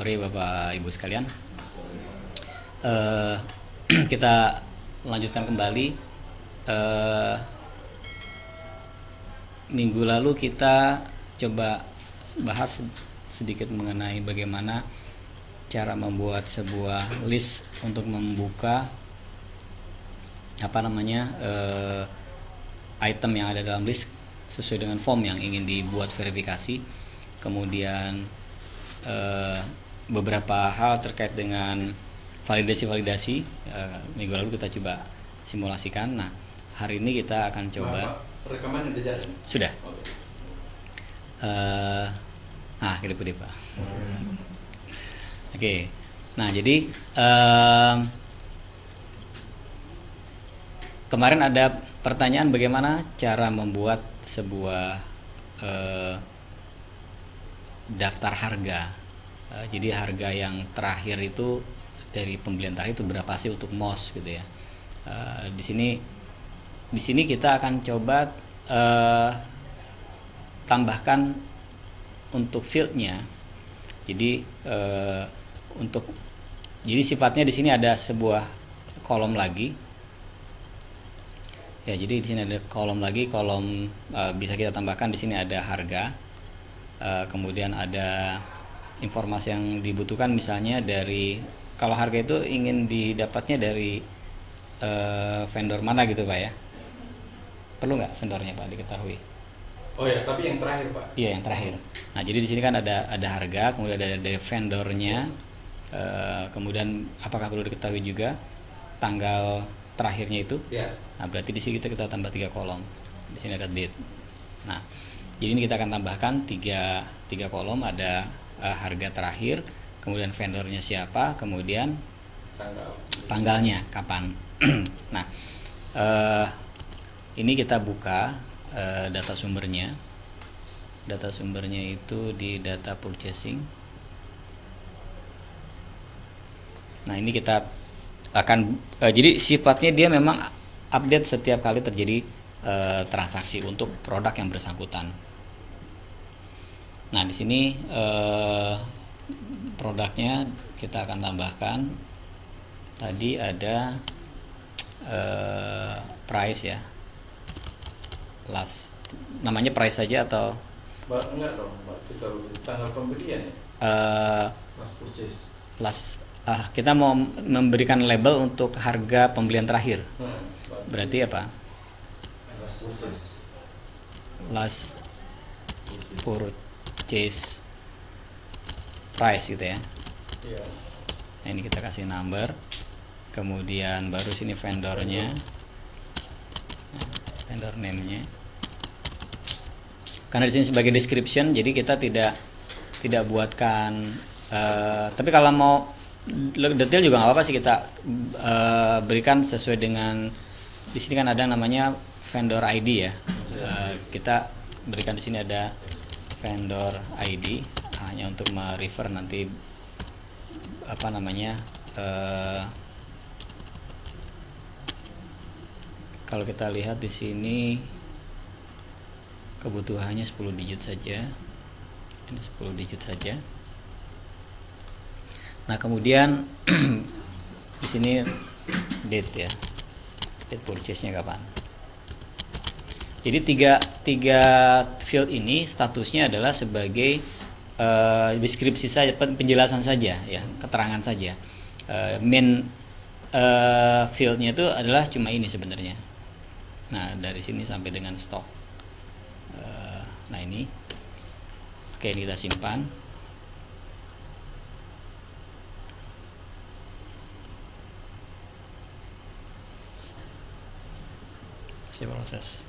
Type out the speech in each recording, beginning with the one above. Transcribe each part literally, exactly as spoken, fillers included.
sore Bapak Ibu sekalian. Uh, kita lanjutkan kembali. Uh, minggu lalu kita coba bahas sedikit mengenai bagaimana cara membuat sebuah list untuk membuka apa namanya uh, item yang ada dalam list sesuai dengan form yang ingin dibuat verifikasi. Kemudian uh, beberapa hal terkait dengan validasi-validasi uh, minggu lalu kita coba simulasikan. Nah, hari ini kita akan coba. Rekaman udah jalan? Sudah. Uh, nah, kedip-kedip Pak. Oke. Okay. Nah, jadi uh, kemarin ada pertanyaan bagaimana cara membuat sebuah uh, daftar harga. Uh, jadi harga yang terakhir itu dari pembelian terakhir itu berapa sih untuk M O S gitu ya. Uh, di sini di sini kita akan coba uh, tambahkan untuk fieldnya. Jadi uh, untuk jadi sifatnya di sini ada sebuah kolom lagi. Ya, jadi di sini ada kolom lagi, kolom uh, bisa kita tambahkan di sini ada harga. Uh, kemudian ada informasi yang dibutuhkan, misalnya dari kalau harga itu ingin didapatnya dari uh, vendor mana gitu Pak ya. Perlu nggak vendornya Pak diketahui? Oh ya, tapi yang terakhir Pak. Iya, yang terakhir. Nah, jadi di sini kan ada ada harga, kemudian ada dari vendornya, uh, kemudian apakah perlu diketahui juga tanggal terakhirnya itu? Ya. Nah, berarti di sini kita kita tambah tiga kolom. Di sini ada date. Nah, jadi ini kita akan tambahkan tiga tiga kolom, ada uh, harga terakhir, kemudian vendornya siapa, kemudian Tanggal. tanggalnya kapan. Nah, uh, ini kita buka uh, data sumbernya. Data sumbernya itu di data purchasing. Nah, ini kita akan uh, jadi sifatnya dia memang update setiap kali terjadi uh, transaksi untuk produk yang bersangkutan. Nah, di sini uh, produknya kita akan tambahkan. Tadi ada uh, price ya. Last namanya price saja atau Mbak, enggak dong Mbak, kita tanggal pembelian ya? Uh, last purchase. Last uh, kita mau memberikan label untuk harga pembelian terakhir. Hmm, berarti apa? Last purchase. Last purchase price gitu ya. Iya. Nah, ini kita kasih number. Kemudian baru sini vendornya. Nah, vendor name-nya. Karena di sini sebagai description, jadi kita tidak tidak buatkan. Uh, tapi kalau mau detail juga nggak apa-apa sih, kita uh, berikan sesuai dengan di sini kan ada namanya vendor I D ya. Uh, kita berikan di sini ada vendor I D hanya untuk merefer nanti apa namanya. Uh, kalau kita lihat di sini kebutuhannya sepuluh digit saja. Ini sepuluh digit saja. Nah, kemudian di sini date ya. Date purchase-nya kapan. Jadi tiga tiga field ini statusnya adalah sebagai uh, deskripsi saja, penjelasan saja ya, keterangan saja. Uh, main uh, fieldnya itu adalah cuma ini sebenarnya. Nah, dari sini sampai dengan stok. Nah, ini oke, kita simpan. Masih proses.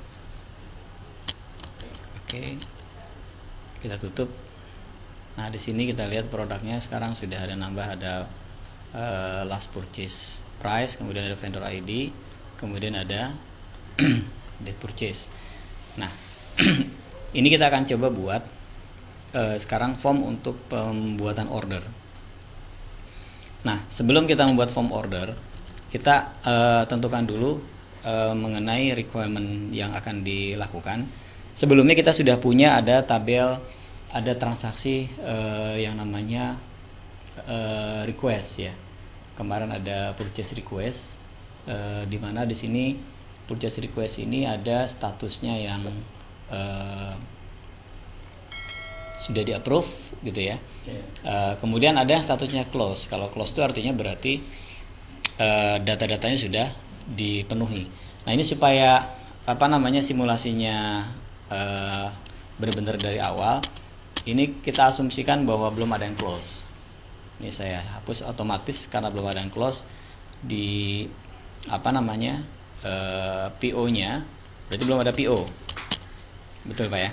Oke, kita tutup. Nah, di sini kita lihat produknya sekarang sudah ada nambah, ada uh, last purchase price, kemudian ada vendor I D, kemudian ada date purchase. Nah, ini kita akan coba buat uh, sekarang form untuk pembuatan order. Nah, sebelum kita membuat form order, kita uh, tentukan dulu uh, mengenai requirement yang akan dilakukan. Sebelumnya kita sudah punya ada tabel, ada transaksi uh, yang namanya uh, request ya. Kemarin ada purchase request, uh, di mana di sini purchase request ini ada statusnya yang uh, sudah di approve gitu ya. Yeah. Uh, kemudian ada yang statusnya close. Kalau close itu artinya berarti uh, data-datanya sudah dipenuhi. Nah ini supaya apa namanya simulasinya uh, benar-benar dari awal. Ini kita asumsikan bahwa belum ada yang close. Ini saya hapus otomatis karena belum ada yang close di apa namanya uh, P O-nya. Berarti belum ada P O. Betul Pak ya?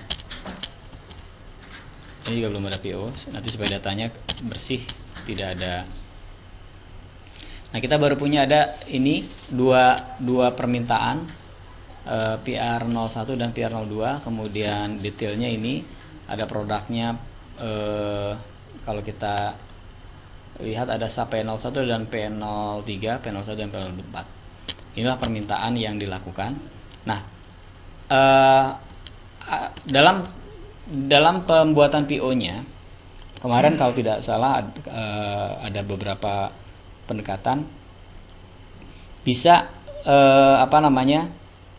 Ini juga belum ada P O. Nanti supaya datanya bersih, tidak ada. Nah kita baru punya ada ini dua dua permintaan uh, P R nol satu dan P R nol dua. Kemudian detailnya ini ada produknya, uh, kalau kita lihat ada P nol satu dan P nol tiga, P nol satu dan P nol empat. Inilah permintaan yang dilakukan. Nah, uh, dalam dalam pembuatan P O-nya kemarin kalau tidak salah uh, ada beberapa pendekatan bisa uh, apa namanya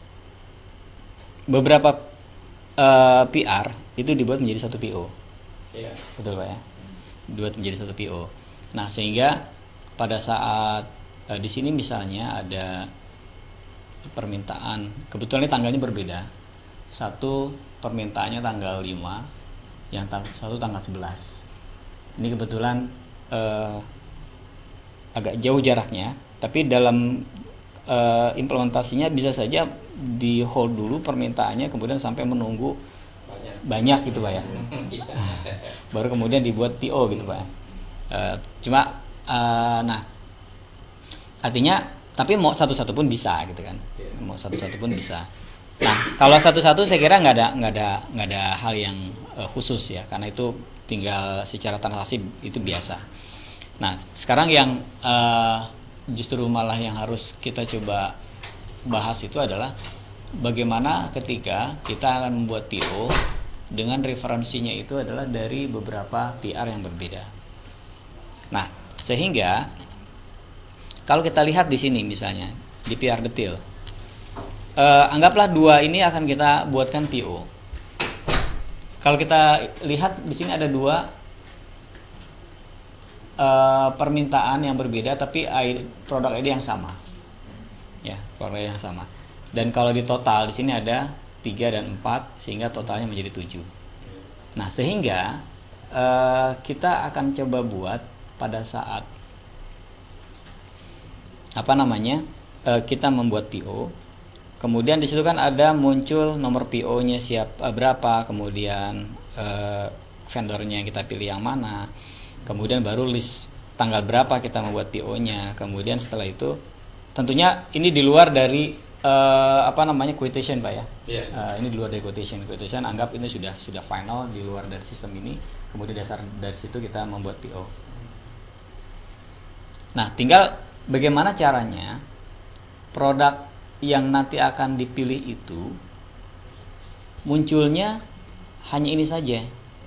beberapa uh, P R itu dibuat menjadi satu P O. Yeah. Betul Pak ya? Dibuat menjadi satu P O. Nah, sehingga pada saat uh, di sini misalnya ada permintaan, kebetulan ini tanggalnya berbeda. Satu permintaannya tanggal lima, yang tang- satu tanggal sebelas. Ini kebetulan uh, agak jauh jaraknya, tapi dalam uh, implementasinya bisa saja di hold dulu permintaannya, kemudian sampai menunggu banyak gitu Pak ya. Baru kemudian dibuat P O gitu Pak. Uh, cuma uh, nah artinya tapi mau satu-satu pun bisa gitu kan. Mau satu-satu pun bisa. Nah, kalau satu-satu saya kira nggak ada nggak ada nggak ada hal yang uh, khusus ya, karena itu tinggal secara transaksi itu biasa. Nah, sekarang yang uh, justru malah yang harus kita coba bahas itu adalah bagaimana ketika kita akan membuat P O dengan referensinya itu adalah dari beberapa P R yang berbeda. Nah, sehingga kalau kita lihat di sini misalnya di P R detail, eh, anggaplah dua ini akan kita buatkan P O. Kalau kita lihat di sini ada dua eh, permintaan yang berbeda, tapi produk I D yang sama, ya produk yang sama. Dan kalau di total di sini ada tiga dan empat, sehingga totalnya menjadi tujuh. Nah, sehingga uh, kita akan coba buat pada saat apa namanya uh, kita membuat P O, kemudian di situ kan ada muncul nomor P O-nya siap uh, berapa, kemudian uh, vendornya yang kita pilih yang mana, kemudian baru list tanggal berapa kita membuat P O-nya, kemudian setelah itu tentunya ini di luar dari Uh, apa namanya quotation Pak ya, yeah. uh, ini di luar dari quotation. Quotation anggap ini sudah sudah final di luar dari sistem ini, kemudian dasar dari situ kita membuat P O. Nah, tinggal bagaimana caranya produk yang nanti akan dipilih itu munculnya hanya ini saja.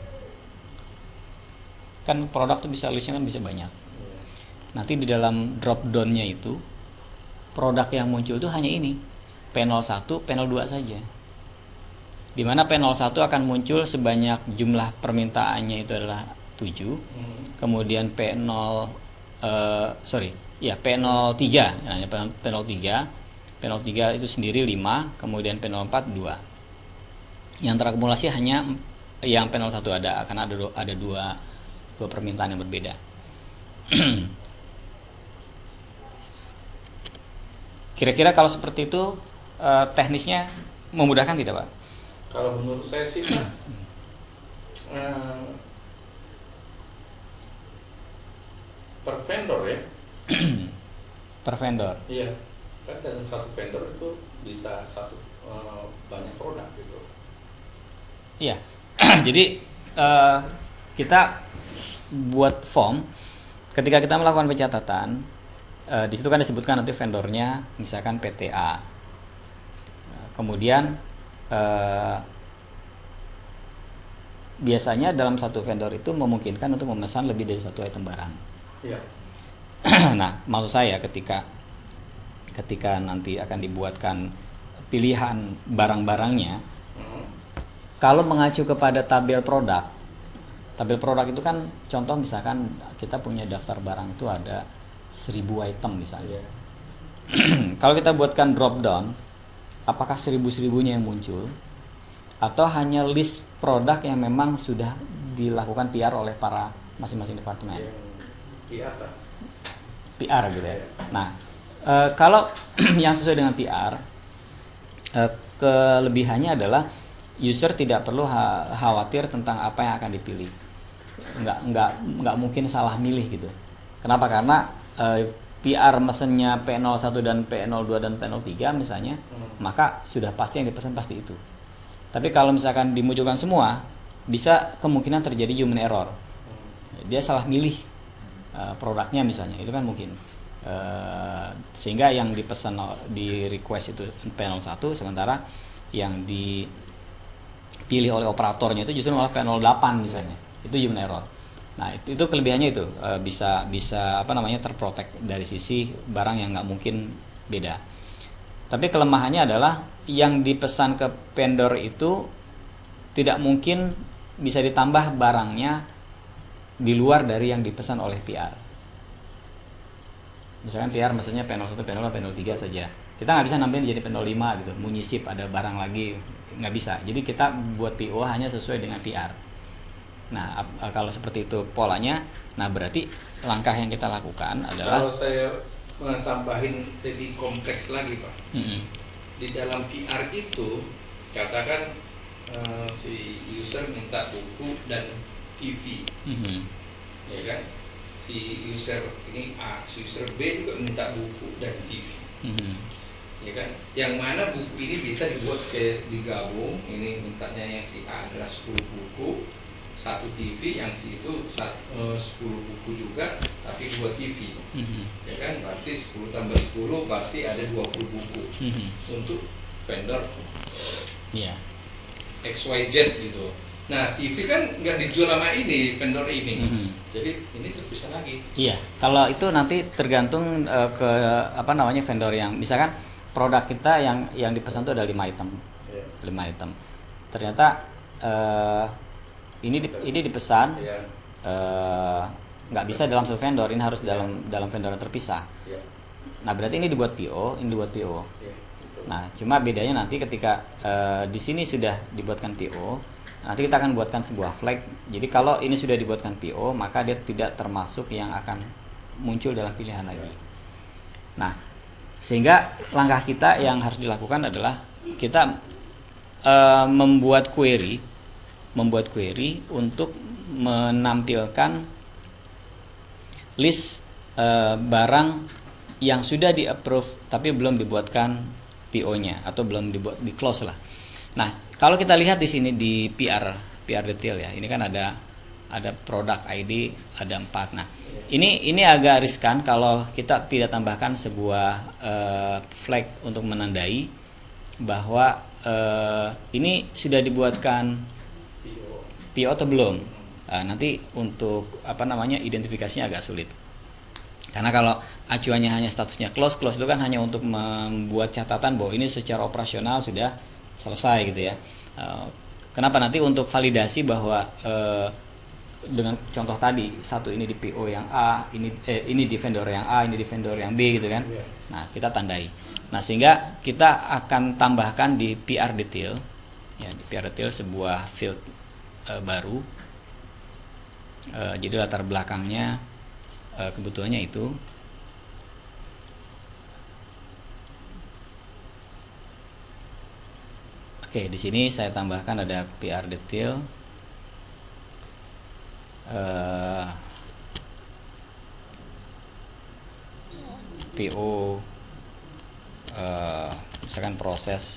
Kan produk itu bisa listnya kan bisa banyak. Nanti di dalam drop down-nya itu produk yang muncul itu hanya ini, P nol satu, P nol dua saja. Di mana P nol satu akan muncul sebanyak jumlah permintaannya itu adalah tujuh. Hmm. Kemudian P nol uh, sorry, ya P nol tiga, nah, P nol tiga, P nol tiga itu sendiri lima, kemudian P nol empat dua. Yang terakumulasi hanya yang P nol satu ada, akan ada ada dua dua permintaan yang berbeda. Kira-kira kalau seperti itu eh, teknisnya memudahkan tidak Pak? Kalau menurut saya sih Pak, eh, per vendor ya. Per vendor. Iya, kan dalam satu vendor itu bisa satu eh, banyak produk gitu. Iya. Jadi eh, kita buat form ketika kita melakukan pencatatan. Uh, di situ kan disebutkan nanti vendornya misalkan P T A. Kemudian uh, biasanya dalam satu vendor itu memungkinkan untuk memesan lebih dari satu item barang. Ya. Nah, maksud saya ketika ketika nanti akan dibuatkan pilihan barang-barangnya, Hmm. kalau mengacu kepada tabel produk, tabel produk itu kan contoh misalkan kita punya daftar barang itu ada seribu item misalnya. Ya. Kalau kita buatkan drop down, apakah seribu-seribunya yang muncul atau hanya list produk yang memang sudah dilakukan P R oleh para masing-masing departemen? Yang P R kan? P R gitu ya. Nah, e, kalau yang sesuai dengan P R, e, kelebihannya adalah user tidak perlu ha- khawatir tentang apa yang akan dipilih. Nggak nggak nggak mungkin salah milih gitu. Kenapa? Karena e, P R mesennya P nol satu dan P nol dua dan P nol tiga misalnya, hmm. maka sudah pasti yang dipesan pasti itu. Tapi kalau misalkan dimunculkan semua, bisa kemungkinan terjadi human error. Dia salah milih uh, produknya misalnya, itu kan mungkin. Uh, sehingga yang dipesan di request itu P nol satu, sementara yang dipilih oleh operatornya itu justru malah P nol delapan misalnya. Itu human error. Nah, itu, itu kelebihannya itu uh, bisa bisa apa namanya terprotek dari sisi barang yang nggak mungkin beda. Tapi kelemahannya adalah yang dipesan ke vendor itu tidak mungkin bisa ditambah barangnya di luar dari yang dipesan oleh P R. Misalkan P R maksudnya P nol satu, P nol dua, P nol tiga saja. Kita nggak bisa nambahin jadi P nol lima gitu, mau nyisip ada barang lagi, nggak bisa. Jadi kita buat P O hanya sesuai dengan P R. Nah, kalau seperti itu polanya, nah berarti langkah yang kita lakukan adalah, kalau saya menambahin lebih kompleks lagi Pak, mm-hmm. di dalam P R itu katakan uh, si user minta buku dan T V, mm-hmm. ya kan, si user ini A, si user B juga minta buku dan T V, mm-hmm. ya kan, yang mana buku ini bisa dibuat kayak digabung, ini mintanya yang si A adalah sepuluh buku, satu T V, yang si itu sepuluh buku juga tapi dua T V, mm-hmm. ya kan, berarti sepuluh tambah sepuluh berarti ada dua puluh buku, mm-hmm. untuk vendor yeah. X Y Z gitu. Nah, T V kan nggak dijual sama ini vendor ini, mm-hmm. jadi ini terpisah lagi. Iya, kalau itu nanti tergantung uh, ke apa namanya vendor yang misalkan produk kita yang yang dipesan itu ada lima item, yeah. lima item. Ternyata uh, ini di, ini dipesan yeah. uh, nggak bisa dalam satu vendor, ini harus yeah. dalam dalam vendor yang terpisah. Yeah. Nah, berarti ini dibuat P O, ini dibuat P O. Yeah, nah, cuma bedanya nanti ketika uh, di sini sudah dibuatkan P O, nanti kita akan buatkan sebuah flag. Jadi kalau ini sudah dibuatkan P O, maka dia tidak termasuk yang akan muncul dalam pilihan lagi. Nah, sehingga langkah kita yang harus dilakukan adalah kita uh, membuat query membuat query untuk menampilkan list uh, barang yang sudah di approve tapi belum dibuatkan P O-nya atau belum dibuat di close lah. Nah, kalau kita lihat di sini di P R P R detail ya, ini kan ada ada product I D ada empat. Nah, ini ini agak riskan kalau kita tidak tambahkan sebuah uh, flag untuk menandai bahwa uh, ini sudah dibuatkan P O atau belum. Nah, nanti untuk apa namanya identifikasinya agak sulit. Karena kalau acuannya hanya statusnya close, close itu kan hanya untuk membuat catatan bahwa ini secara operasional sudah selesai gitu ya. Kenapa nanti untuk validasi bahwa eh, dengan contoh tadi satu ini di P O yang A, ini eh, ini di vendor yang A, ini di vendor yang B gitu kan. Nah, kita tandai. Nah, sehingga kita akan tambahkan di P R detail ya, di P R detail sebuah field eh, baru. Eh, jadi latar belakangnya eh, kebutuhannya itu Oke, di sini saya tambahkan ada P R detail, uh, P O, uh, misalkan proses,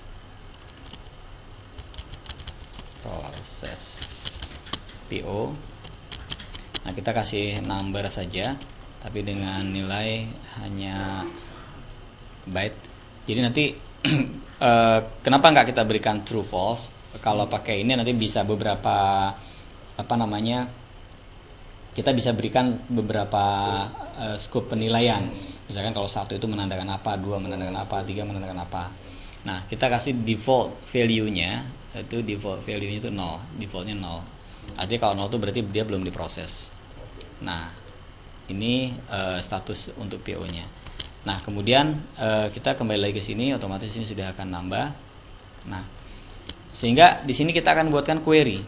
proses P O. Nah, kita kasih number saja, tapi dengan nilai hanya byte. Jadi nanti Uh, kenapa nggak kita berikan true false? Kalau pakai ini nanti bisa beberapa apa namanya kita bisa berikan beberapa uh, scope penilaian. Misalkan kalau satu itu menandakan apa, dua menandakan apa, tiga menandakan apa. Nah, kita kasih default value-nya, itu default value-nya itu nol, defaultnya nol. Artinya kalau nol itu berarti dia belum diproses. Nah, ini uh, status untuk P O-nya. Nah, kemudian uh, kita kembali lagi ke sini, otomatis ini sudah akan nambah. Nah, sehingga di sini kita akan buatkan query.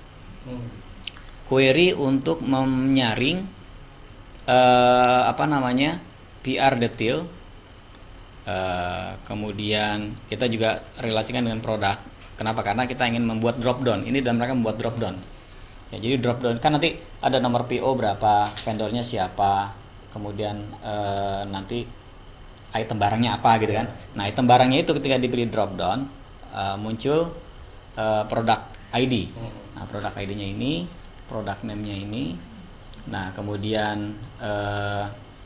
Query untuk menyaring uh, apa namanya P R detail. Uh, kemudian kita juga relasikan dengan produk. Kenapa? Karena kita ingin membuat drop down. Ini dan mereka membuat drop down. Ya, jadi drop down kan nanti ada nomor P O berapa, vendornya siapa, kemudian uh, nanti item barangnya apa gitu kan. Nah, item barangnya itu ketika diberi drop down uh, muncul uh, product I D. Nah, product I D-nya ini, product name-nya ini. Nah, kemudian uh,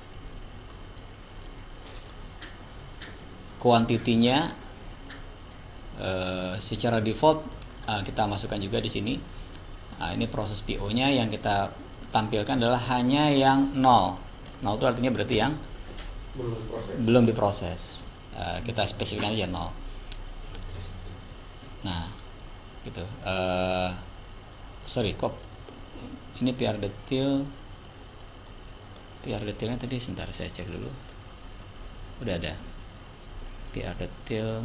quantity-nya uh, secara default uh, kita masukkan juga di sini. Nah, ini proses P O-nya yang kita tampilkan adalah hanya yang nol. Nol itu artinya berarti yang belum diproses. Belum diproses. Uh, kita spesifikkan aja nol. Nah, gitu. Uh, sorry, kok ini P R detail. P R detailnya tadi sebentar saya cek dulu. Udah ada. P R detail.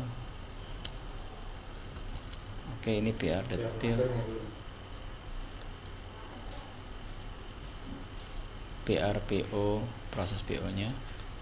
Oke, ini P R detail. P R P O, proses P O-nya.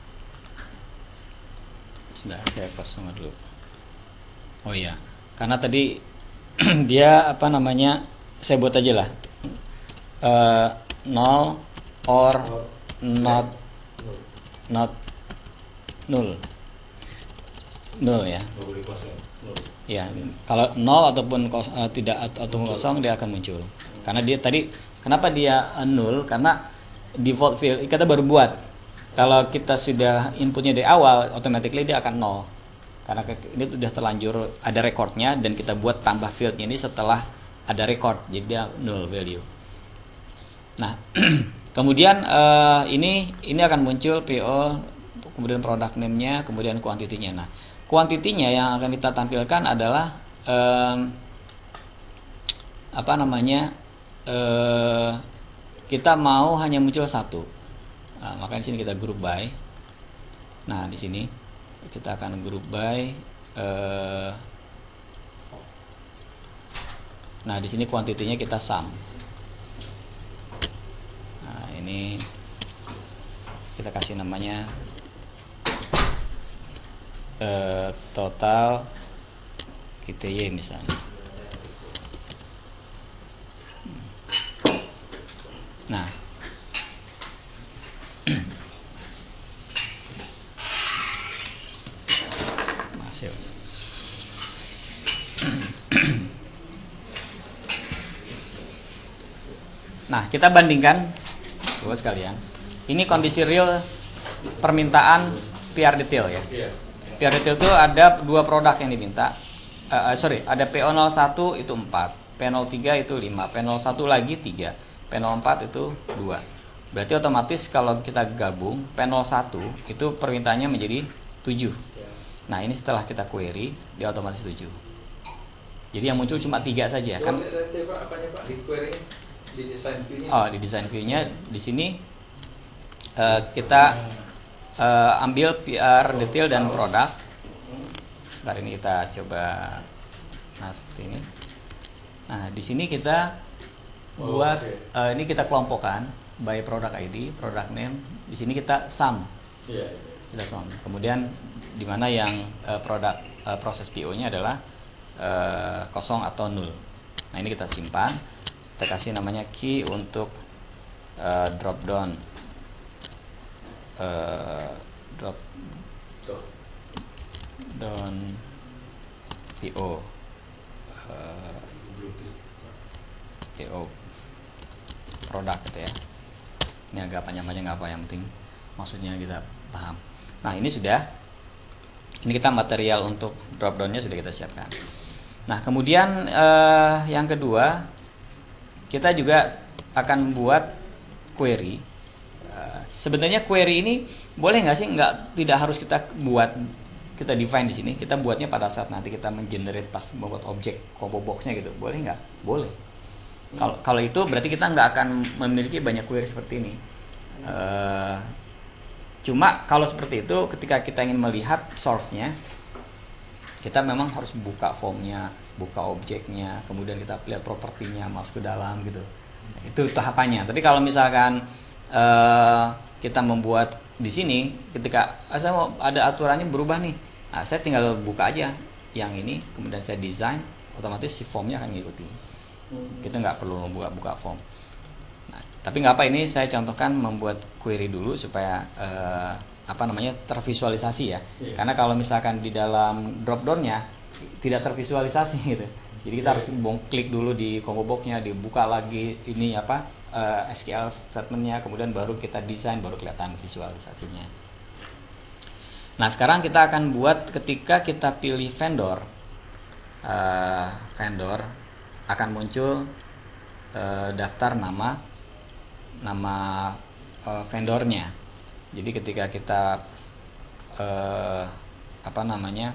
Sudah saya kosong dulu. Oh iya, karena tadi dia apa namanya? Saya buat aja lah. Uh, nol or not not null. Nol ya. Ya, kalau nol ataupun kos, uh, tidak ataupun kosong dia akan muncul. Karena dia tadi kenapa dia uh, nol? Karena default field kita baru buat. Kalau kita sudah inputnya dari awal, automatically dia akan nol. Karena ini sudah terlanjur ada recordnya dan kita buat tambah fieldnya ini setelah ada record, jadi dia null value. Nah, kemudian uh, ini ini akan muncul P O, kemudian product name-nya, kemudian quantity-nya. Nah, quantity-nya yang akan kita tampilkan adalah um, apa namanya? Uh, kita mau hanya muncul satu. Nah, makanya di sini kita group by. Nah, di sini kita akan group by. Uh, nah, di sini kuantitinya kita sum. Nah, ini kita kasih namanya uh, total Q T Y misalnya. Nah, masih. Nah, kita bandingkan, buat sekalian. Ini kondisi real permintaan P R detail ya. P R detail itu ada dua produk yang diminta. Uh, sorry, ada P O nol satu itu empat, P nol tiga itu lima, P nol satu lagi tiga. P nol empat itu dua. Berarti otomatis kalau kita gabung P nol satu itu permintaannya menjadi tujuh. Nah, ini setelah kita query dia otomatis tujuh. Jadi yang muncul cuma tiga saja kan. Di design view-nya. Oh, di design view-nya di sini uh, kita uh, ambil P R detail dan produk. Sekarang ini kita coba nah seperti ini. Nah, di sini kita buat oh, okay. uh, ini kita kelompokkan by product I D, product name. Di sini kita sum. Yeah. Kita sum. Kemudian di mana yang uh, produk uh, proses P O-nya adalah uh, kosong atau nol. Nah, ini kita simpan. Kita kasih namanya key untuk uh, drop down uh, drop down P O uh, P O produk gitu ya. Ini agak panjang-panjang nggak apa, yang penting maksudnya kita paham. Nah, ini sudah, ini kita material untuk drop downnya sudah kita siapkan. Nah, kemudian eh, yang kedua kita juga akan buat query, uh, sebenarnya query ini boleh nggak sih? Nggak, tidak harus kita buat, kita define di sini. Kita buatnya pada saat nanti kita mengenerate pas membuat objek combo boxnya gitu. Boleh nggak? Boleh. Kalau hmm. kalau itu berarti kita nggak akan memiliki banyak query seperti ini. Uh, cuma kalau seperti itu, ketika kita ingin melihat source-nya, kita memang harus buka formnya, buka objeknya, kemudian kita lihat propertinya, masuk ke dalam gitu. Itu tahapannya. Tapi kalau misalkan uh, kita membuat di sini, ketika ah, saya mau ada aturannya berubah nih, nah, saya tinggal buka aja yang ini, kemudian saya desain, otomatis si formnya akan ngikuti. Kita nggak perlu buka-buka form. Nah, tapi nggak apa, ini saya contohkan membuat query dulu supaya uh, apa namanya tervisualisasi ya. Yeah. Karena kalau misalkan di dalam drop down-nya tidak tervisualisasi gitu. Jadi kita yeah. harus bong klik dulu di combo box-nya, dibuka lagi ini apa uh, S Q L statement-nya, kemudian baru kita desain, baru kelihatan visualisasinya. Nah, sekarang kita akan buat ketika kita pilih vendor, uh, vendor akan muncul uh, daftar nama nama uh, vendornya. Jadi ketika kita uh, apa namanya,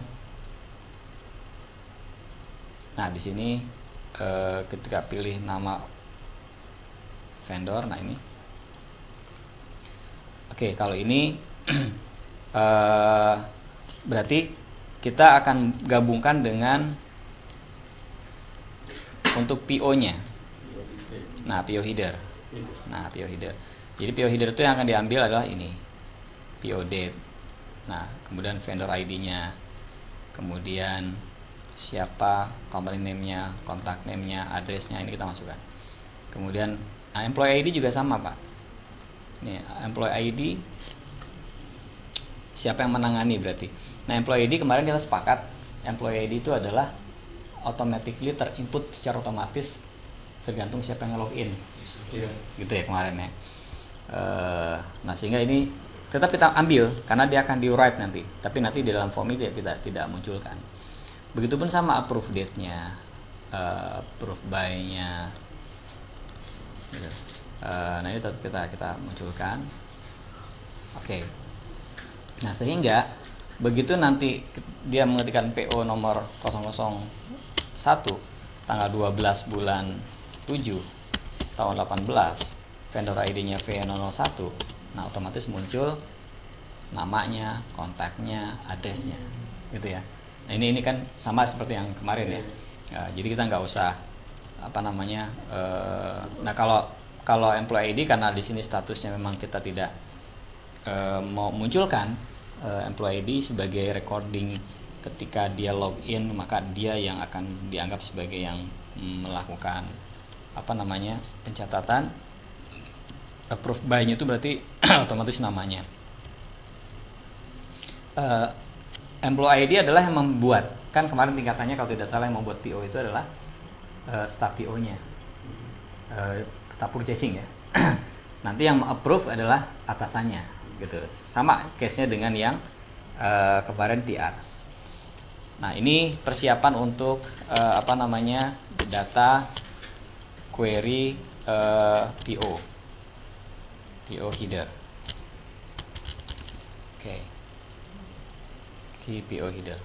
nah di sini uh, ketika pilih nama vendor, nah ini, oke okay, kalau ini uh, berarti kita akan gabungkan dengan untuk P O-nya. Nah, P O header. Nah, P O header. Jadi P O header itu yang akan diambil adalah ini, P O date. Nah, kemudian vendor I D-nya, kemudian siapa, company name-nya, contact name-nya, address-nya, ini kita masukkan. Kemudian nah, employee I D juga sama, Pak. Ini employee I D, siapa yang menangani berarti. Nah, employee I D kemarin kita sepakat, employee I D itu adalah automatically terinput secara otomatis tergantung siapa yang login. Yeah. Gitu ya kemarin ya. Uh, nah sehingga ini tetap kita ambil karena dia akan di write nanti, tapi nanti di dalam form ini kita tidak munculkan. Begitupun sama approve date-nya, uh, approve by-nya. Gitu. Uh, nah ini tetap kita kita munculkan. Oke. Okay. Nah sehingga begitu nanti dia mengetikkan P O nomor nol nol satu tanggal dua belas bulan tujuh tahun delapan belas, vendor I D-nya V nol nol satu, nah otomatis muncul namanya, kontaknya, address-nya, gitu ya. Nah ini ini kan sama seperti yang kemarin ya. Nah, jadi kita nggak usah apa namanya. Uh, nah kalau kalau employee I D karena di sini statusnya memang kita tidak uh, mau munculkan uh, employee I D sebagai recording ketika dia login, maka dia yang akan dianggap sebagai yang melakukan apa namanya pencatatan. Approve by-nya itu berarti otomatis namanya. Uh, employee I D adalah yang membuat, kan kemarin tingkatannya kalau tidak salah yang membuat P O itu adalah uh, staff P O-nya, uh, staff purchasing ya. Nanti yang approve adalah atasannya, gitu. Sama case-nya dengan yang uh, kemarin T R. Nah ini persiapan untuk uh, apa namanya data query uh, P O, P O header. Oke, okay. Key P O header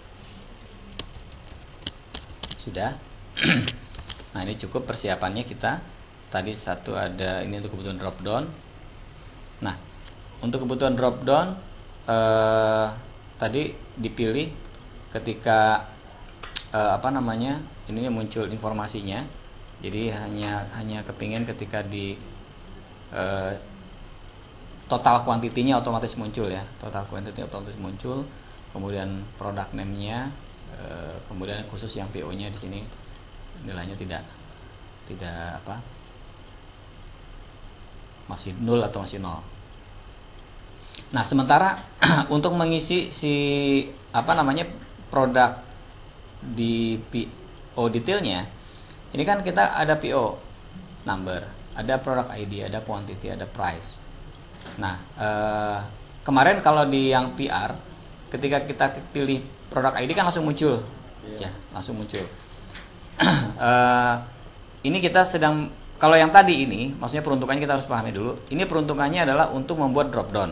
sudah. Nah ini cukup persiapannya kita. Tadi satu ada ini untuk kebutuhan drop down. Nah untuk kebutuhan drop down uh, tadi dipilih ketika uh, apa namanya ini muncul informasinya. Jadi hanya hanya kepingin ketika di uh, total kuantitinya otomatis muncul ya, total kuantitinya otomatis muncul, kemudian product name-nya, uh, kemudian khusus yang P O-nya di sini nilainya tidak tidak apa masih nol atau masih nol. Nah sementara untuk mengisi si apa namanya produk di P O detailnya, ini kan kita ada P O number, ada product I D, ada quantity, ada price. Nah eh, kemarin kalau di yang P R ketika kita pilih product I D kan langsung muncul, yeah. ya langsung muncul. eh, ini kita sedang kalau yang tadi ini, maksudnya peruntukannya kita harus pahami dulu. Ini peruntukannya adalah untuk membuat drop down.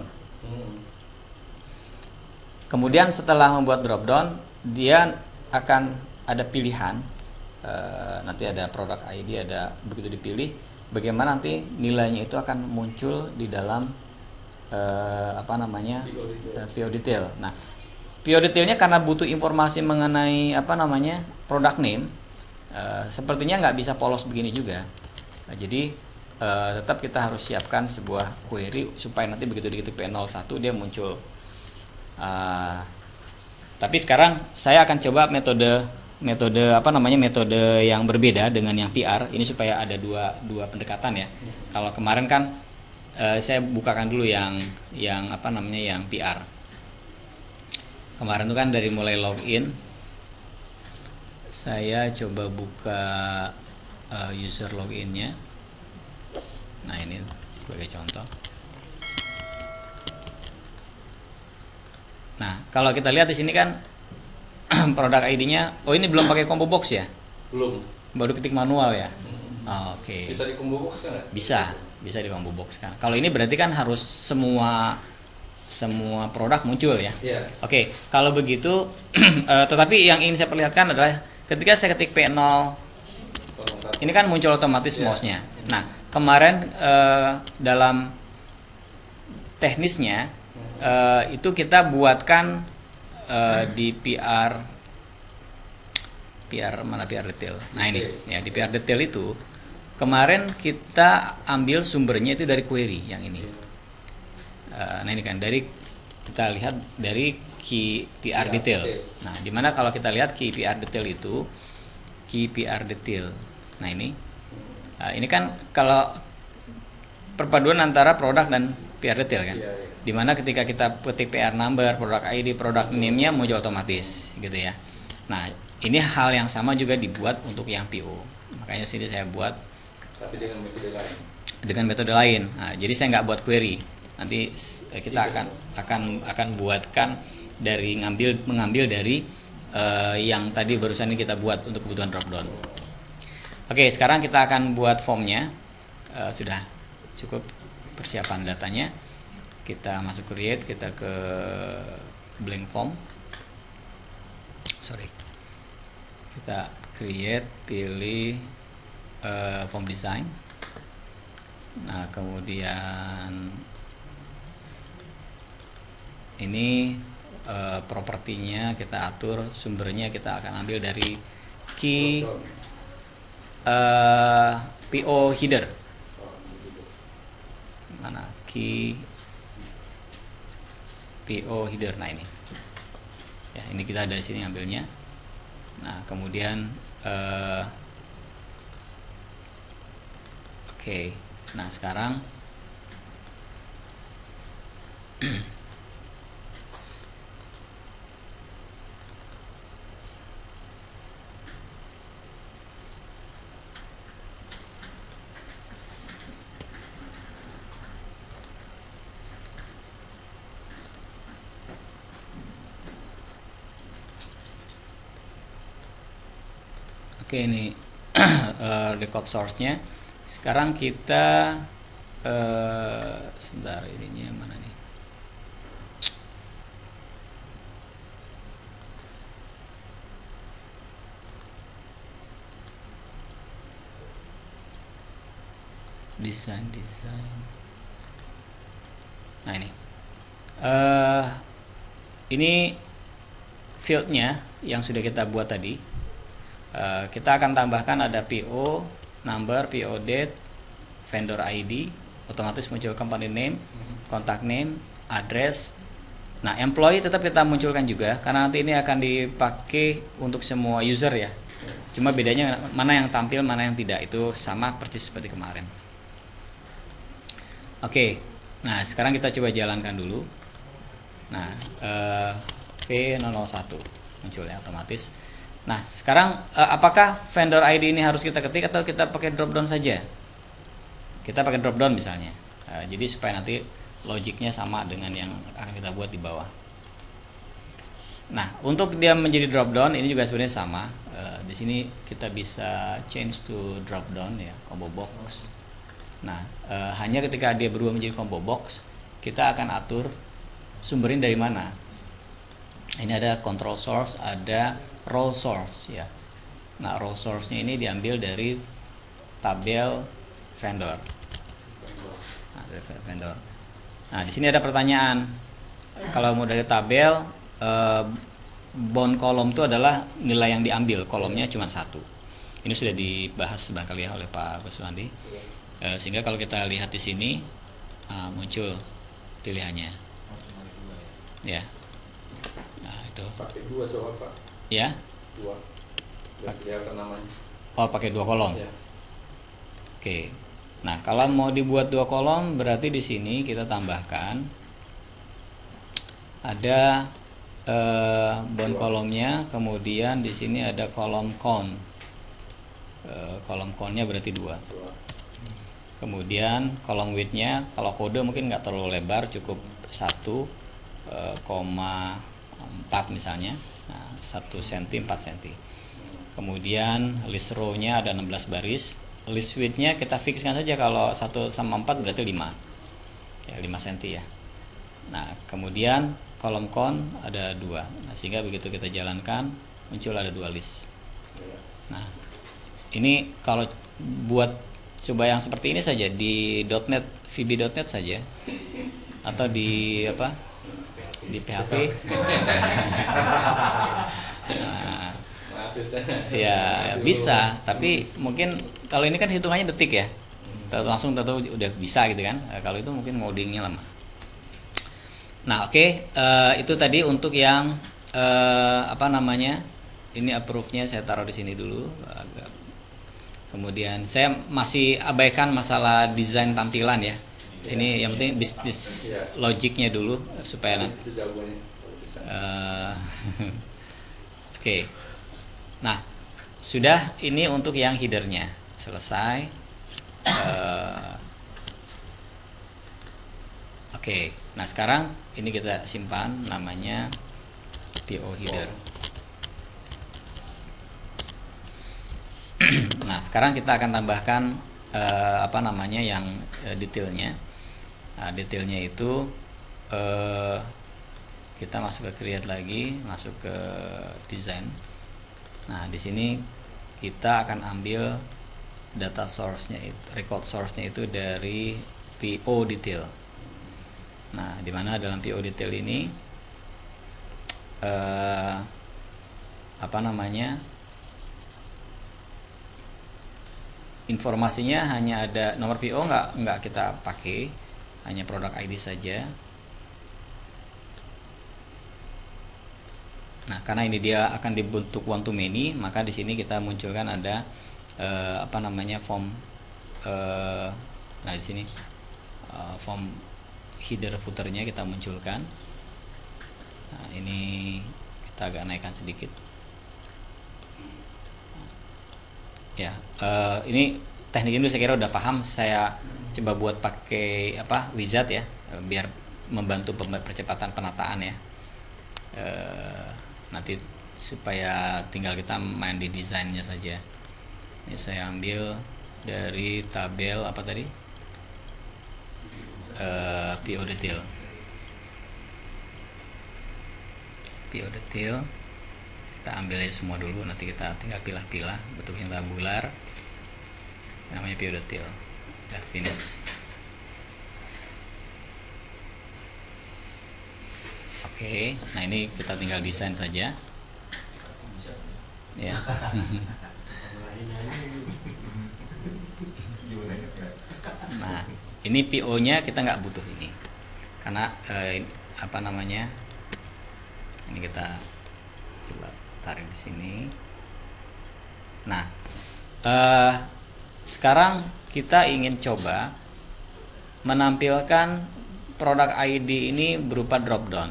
Kemudian setelah membuat drop down, dia akan ada pilihan. E, nanti ada product I D, ada begitu dipilih, bagaimana nanti nilainya itu akan muncul di dalam e, apa namanya P O detail. Nah, P O detailnya karena butuh informasi mengenai apa namanya product name, e, sepertinya nggak bisa polos begini juga. Nah, jadi e, tetap kita harus siapkan sebuah query supaya nanti begitu diketik P nol satu dia muncul. Uh, tapi sekarang saya akan coba metode metode apa namanya metode yang berbeda dengan yang P R ini supaya ada dua dua pendekatan ya. Hmm. Kalau kemarin kan uh, saya bukakan dulu yang yang apa namanya yang P R. Kemarin itu kan dari mulai login, saya coba buka uh, user loginnya. Nah ini sebagai contoh. Nah, kalau kita lihat di sini kan produk I D-nya, oh ini belum pakai combo box ya? Belum. Baru ketik manual ya? Oh, oke. Okay. Bisa di combo box kan? Bisa, bisa di combo box kan. Kalau ini berarti kan harus semua semua produk muncul ya? Iya. Oke, okay. Kalau begitu, uh, tetapi yang ingin saya perlihatkan adalah ketika saya ketik P nol, ini kan muncul otomatis yeah. mouse-nya. Nah, kemarin uh, dalam teknisnya, Uh, itu kita buatkan uh, di P R P R mana P R detail. Nah ini ya di P R detail itu kemarin kita ambil sumbernya itu dari query yang ini. Uh, nah ini kan dari kita lihat dari key P R detail. Nah dimana kalau kita lihat key P R detail itu key P R detail. Nah ini uh, ini kan kalau perpaduan antara produk dan P R detail kan. Dimana ketika kita ketik P R number, product I D, product name-nya muncul otomatis gitu ya. Nah ini hal yang sama juga dibuat untuk yang P O, makanya sini saya buat tapi dengan metode lain dengan metode lain. Nah, jadi saya nggak buat query, nanti kita akan akan akan buatkan dari ngambil mengambil dari uh, yang tadi barusan ini kita buat untuk kebutuhan dropdown. Oke, sekarang kita akan buat formnya. Uh, sudah cukup persiapan datanya. Kita masuk create, kita ke blank form. Sorry. Kita create, pilih uh, form design. Nah, kemudian ini uh, propertinya kita atur, sumbernya kita akan ambil dari key uh, P O header. Mana key P O header. Nah ini ya, ini kita dari sini ambilnya. Nah kemudian uh, oke okay. Nah sekarang Oke, ini uh, record source-nya. Sekarang kita uh, sebentar, ininya mana nih? Desain desain. Nah ini, uh, ini fieldnya yang sudah kita buat tadi. Uh, kita akan tambahkan ada P O number, P O date, vendor I D, otomatis muncul company name, contact name, address. Nah, employee tetap kita munculkan juga karena nanti ini akan dipakai untuk semua user ya. Cuma bedanya mana yang tampil, mana yang tidak, itu sama persis seperti kemarin. Oke, nah sekarang kita coba jalankan dulu. Nah, uh, P nol nol satu muncul ya otomatis. Nah, sekarang uh, apakah vendor I D ini harus kita ketik atau kita pakai drop down saja? Kita pakai drop down misalnya. Uh, jadi supaya nanti logiknya sama dengan yang akan kita buat di bawah. Nah, untuk dia menjadi drop down ini juga sebenarnya sama. Uh, di di sini kita bisa change to drop down ya, combo box. Nah, uh, hanya ketika dia berubah menjadi combo box, kita akan atur sumberin dari mana. Ini ada control source, ada role source ya. Nah, role source-nya ini diambil dari tabel vendor. Nah, dari vendor. Nah, di sini ada pertanyaan. Kalau mau dari tabel, eh, bound kolom itu adalah nilai yang diambil, kolomnya cuma satu. Ini sudah dibahas barangkali ya oleh Pak Kuswandi. Eh, sehingga kalau kita lihat di sini uh, muncul pilihannya. Ya. Nah, itu. Pakai dua coba Pak. Ya. Dua. Biar kelihatan namanya. Oh, pakai dua kolom. Ya. Oke. Nah, kalau mau dibuat dua kolom, berarti di sini kita tambahkan ada eh, bound kolomnya, kemudian di sini ada kolom count. Eh, kolom countnya berarti dua. Kemudian kolom width-nya, kalau kode mungkin nggak terlalu lebar, cukup satu koma empat misalnya. Nah, satu senti empat senti. Kemudian list row-nya ada enam belas baris. List width-nya kita fixkan saja, kalau satu sama empat berarti lima. Ya, lima senti ya. Nah, kemudian kolom count ada dua. Nah, sehingga begitu kita jalankan muncul ada dua list. Nah, ini kalau buat coba yang seperti ini saja di .net, V B dot net saja, atau di apa? Di P H P. Nah, ya bisa, tapi mungkin kalau ini kan hitungannya detik ya, langsung tahu udah bisa gitu kan. Kalau itu mungkin moddingnya lama. Nah, oke, okay. uh, itu tadi untuk yang uh, apa namanya, ini approve-nya saya taruh di sini dulu. Kemudian saya masih abaikan masalah desain tampilan ya. Ini yang penting bisnis logiknya dulu supaya nanti. Uh, oke. Okay. Nah, sudah ini untuk yang headernya selesai. Uh, Oke, okay. Nah sekarang ini kita simpan, namanya P O header. Nah sekarang kita akan tambahkan uh, apa namanya yang uh, detailnya. Nah, detailnya itu uh, kita masuk ke create lagi, masuk ke design. Nah di sini kita akan ambil data source-nya, record source-nya itu dari P O detail. Nah dimana dalam P O detail ini uh, apa namanya, informasinya hanya ada nomor P O, nggak nggak kita pakai, hanya produk I D saja. Nah karena ini dia akan dibentuk one to many, maka di sini kita munculkan ada eh, apa namanya form, eh, nah di sini eh, form header footernya kita munculkan. Nah ini kita agak naikkan sedikit. Ya, uh, ini teknik ini saya kira udah paham. Saya coba buat pakai apa wizard ya, biar membantu percepatan penataan ya. Uh, nanti supaya tinggal kita main di desainnya saja. Ini saya ambil dari tabel apa tadi? Uh, P O detail. P O detail. Kita ambil aja semua dulu, nanti kita tinggal pilah-pilah bentuknya tabular, namanya P O detail. Udah finish. Oke, nah ini kita tinggal desain saja ya. Nah ini P O nya kita nggak butuh ini karena eh, apa namanya, ini kita coba tarik di sini. Nah, eh, sekarang kita ingin coba menampilkan produk I D ini berupa drop down.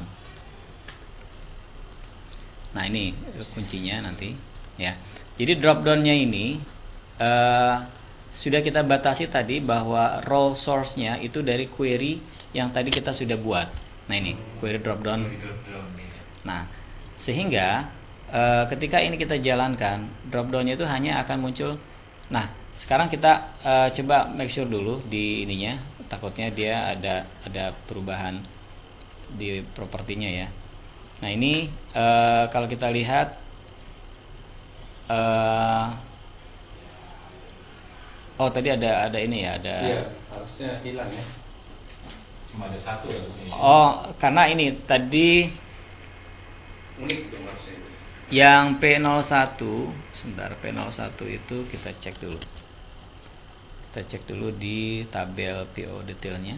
Nah, ini kuncinya nanti ya. Jadi drop downnya ini eh, sudah kita batasi tadi bahwa row source-nya itu dari query yang tadi kita sudah buat. Nah, ini query drop down. Nah, sehingga uh, ketika ini kita jalankan, drop downnya itu hanya akan muncul. Nah, sekarang kita uh, coba make sure dulu di ininya, takutnya dia ada ada perubahan di propertinya ya. Nah ini uh, kalau kita lihat uh, oh tadi ada ada ini ya, ada iya, harusnya hilang ya, cuma ada satu harusnya. Oh karena ini tadi unik dong harusnya. Yang P nol satu, sebentar, P nol satu itu kita cek dulu. Kita cek dulu di tabel P O detailnya.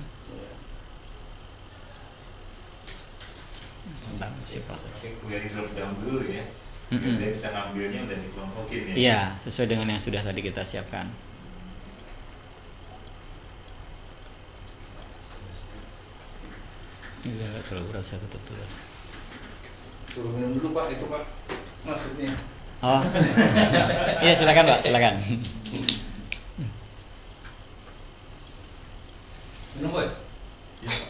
Sebentar, masih proses. Query drop down dulu ya. Mm -mm. Dia bisa ngambilnya udah dikelompokin ya. Iya, sesuai dengan yang sudah tadi kita siapkan. Ini agak terlalu berat, saya tutup dulu. Suruh minum dulu Pak, itu Pak maksudnya. Oh, iya silakan Pak, silakan. Minum Boy? Iya Pak.